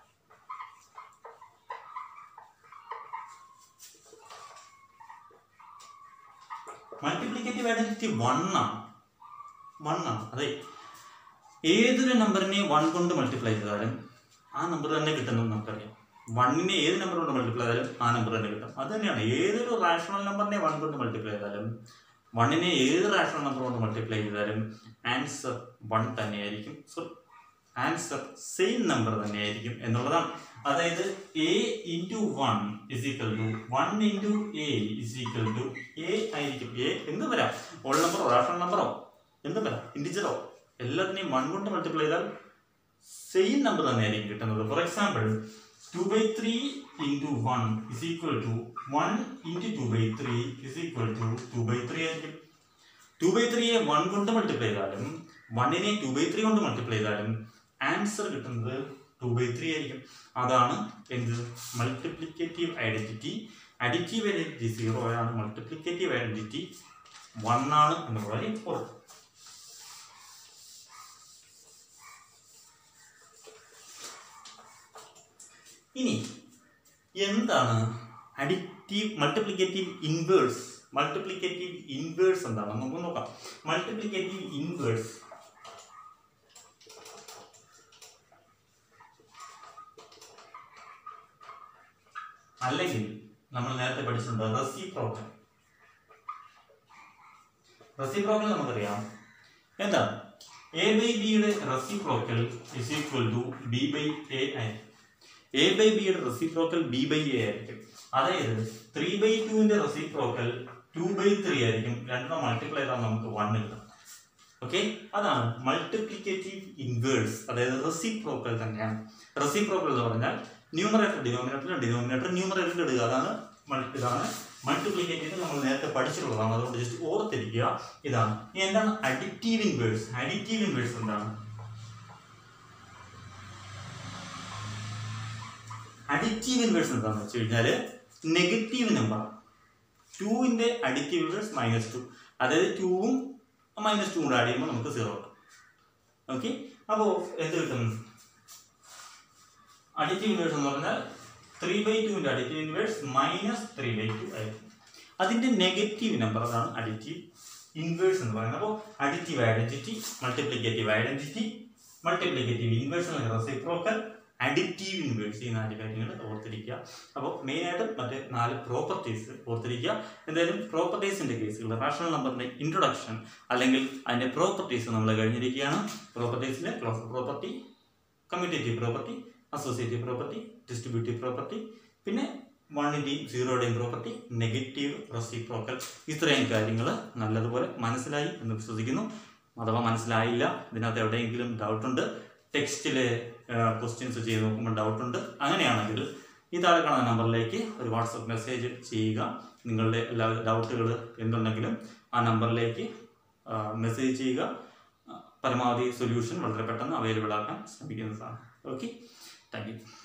മൾട്ടിപ്ലിക്കേറ്റീവ് ഐഡന്റിറ്റി വൺ ആണ്. വൺ ആണ്. അതെ, ഏതൊരു നമ്പറിനെ വൺ കൊണ്ട് മൾട്ടിപ്ലൈ ചെയ്താലും ആ നമ്പർ തന്നെ കിട്ടുന്നത് നമുക്കറിയാം. വണ്ണിനെ ഏത് നമ്പർ കൊണ്ട് മൾട്ടിപ്ലൈ ചെയ്താലും ആ നമ്പർ തന്നെ കിട്ടും. അത് തന്നെയാണ് ഏതൊരു റാഷണൽ നമ്പറിനെ വൺ കൊണ്ട് മൾട്ടിപ്ലൈ ചെയ്താലും വണ്ണിനെ ഏത് റാഷണൽ നമ്പർ കൊണ്ട് മൾട്ടിപ്ലൈ ചെയ്താലും ആൻസർ വൺ തന്നെയായിരിക്കും. സോ ആൻസർ സെയിം നമ്പർ തന്നെയായിരിക്കും എന്നുള്ളതാണ്. അതായത് A into one is equal to one into A is equal to A ആയിരിക്കും. എ എന്ത് വരാം? ഹോൾ നമ്പറോ റാഷണൽ നമ്പറോ എന്ത് വരാം? ഇൻഡിജറോ എല്ലാത്തിനെയും വൺ കൊണ്ട് മൾട്ടിപ്ലൈ ചെയ്താൽ സെയിം നമ്പർ തന്നെയായിരിക്കും കിട്ടുന്നത്. For example two by three into one is equal to one into two by three is equal to two by three ആയിരിക്കും. ടു ബൈ ത്രീയെ വൺ കൊണ്ട് മൾട്ടിപ്ലൈ ചെയ്താലും വണ്ണിനെ ടു ബൈ ത്രീ കൊണ്ട് multiply ചെയ്താലും answer കിട്ടുന്നത് ടു ബൈ ത്രീ ആയിരിക്കും. അതാണ് എന്ത്? Multiplicative identity. Additive identity zero ആണ്. മൾട്ടിപ്ലിക്കേറ്റീവ് ഐഡന്റിറ്റി വൺ ആണ് എന്നുള്ള കാര്യം ഓർക്കും. ഇനി എന്താണ് additive multiplicative inverse? Multiplicative inverse എന്താണ് നമുക്ക് നോക്കാം. മൾട്ടിപ്ലിക്കേറ്റീവ് ഇൻവേഴ്സ് അല്ലെങ്കിൽ നമ്മൾ നേരത്തെ പഠിച്ചിട്ടുണ്ട് റെസിപ്രോക്കൽ. റെസിപ്രോക്കൽ നമുക്കറിയാം എന്താണ്, എ ബൈ ബിയുടെ reciprocal is equal to B by A ആയിരിക്കും. എ ബൈ ബിയുടെ റെസിപ്രോക്കൽ ബി ബൈ എ ആയിരിക്കും. അതായത് ത്രീ ബൈ ടുവിന്റെ റെസിപ്രോക്കൽ ടു ബൈ ത്രീ ആയിരിക്കും. രണ്ടെണ്ണം മൾട്ടിപ്ലൈ ചെയ്താൽ നമുക്ക് വൺ കിട്ടും. ഓക്കെ, അതാണ് മൾട്ടിപ്ലിക്കേറ്റീവ് ഇൻവേഴ്സ്, അതായത് റെസിപ്രോക്കൽ തന്നെയാണ്. റെസിപ്രോക്കൽ എന്ന് പറഞ്ഞാൽ ന്യൂമറേറ്റർ ഡിനോമിനേറ്റർ, ഡിനോമിനേറ്റർ ന്യൂമറേറ്ററിൽ ഇടുക, അതാണ് ഇതാണ് മൾട്ടിപ്ലിക്കേറ്റീവ്. നമ്മൾ നേരത്തെ പഠിച്ചിട്ടുള്ളതാണ്, അതുകൊണ്ട് ജസ്റ്റ് ഓർത്തിരിക്കുക. ഇതാണ്. ഇനി എന്താണ് അഡിറ്റീവ് ഇൻവേഴ്സ്? അഡിറ്റീവ് ഇൻവേഴ്സ് എന്താണ്? അഡിറ്റീവ് ഇൻവേഴ്സ് എന്താണെന്ന് വെച്ച് കഴിഞ്ഞാൽ നെഗറ്റീവ് നമ്പർ ടുവിന്റെ അഡിറ്റീവ് ഇൻവേഴ്സ് മൈനസ് ടു, അതായത് ടുവും മൈനസ് ടു കൂടെ ആഡ് ചെയ്യുമ്പോൾ നമുക്ക് സീറോ കിട്ടും. ഓക്കെ, അപ്പോൾ എന്ത് കിട്ടും? അഡിറ്റീവ് ഇൻവേഴ്സ് എന്ന് പറഞ്ഞാൽ ത്രീ ബൈ ടുവിന്റെ additive inverse minus three by two ആയിരിക്കും. അതിന്റെ നെഗറ്റീവ് നമ്പർ, അതാണ് അഡിറ്റീവ് ഇൻവേഴ്സ് എന്ന് പറയുന്നത്. അപ്പോൾ additive identity, multiplicative identity, multiplicative inverse, reciprocal, additive inverse, ഈ നാല് കാര്യങ്ങൾ ഓർത്തിരിക്കുക. അപ്പോൾ മെയിനായിട്ട് മറ്റേ നാല് പ്രോപ്പർട്ടീസ് ഓർത്തിരിക്കുക. എന്തായാലും പ്രോപ്പർട്ടീസിന്റെ കേസുകൾ, റാഷണൽ നമ്പറിന്റെ ഇൻട്രൊഡക്ഷൻ അല്ലെങ്കിൽ അതിന്റെ പ്രോപ്പർട്ടീസ് നമ്മൾ കഴിഞ്ഞിരിക്കുകയാണ്. പ്രോപ്പർട്ടീസിലെ closure property, commutative property, associative property, distributive property, പിന്നെ വണ്ണിന്റെയും സീറോയുടെയും പ്രോപ്പർട്ടി, നെഗറ്റീവ്, റെസിപ്രോക്കൽ. ഇത്രയും കാര്യങ്ങൾ നല്ലതുപോലെ മനസ്സിലായി എന്ന് വിശ്വസിക്കുന്നു. അഥവാ മനസ്സിലായില്ല, ഇതിനകത്ത് എവിടെയെങ്കിലും ഡൗട്ടുണ്ട്, ടെക്സ്റ്റിലെ ക്വസ്റ്റ്യൻസ് ചെയ്ത് നോക്കുമ്പോൾ ഡൗട്ടുണ്ട്, അങ്ങനെയാണെങ്കിൽ ഈ താഴെ കാണുന്ന നമ്പറിലേക്ക് ഒരു വാട്സപ്പ് മെസ്സേജ് ചെയ്യുക. നിങ്ങളുടെ എല്ലാ ഡൗട്ടുകൾ എന്തുണ്ടെങ്കിലും ആ നമ്പറിലേക്ക് മെസ്സേജ് ചെയ്യുക. പരമാവധി സൊല്യൂഷൻ വളരെ പെട്ടെന്ന് അവൈലബിൾ ആക്കാൻ ശ്രമിക്കുന്നതാണ്. Okay, thank U.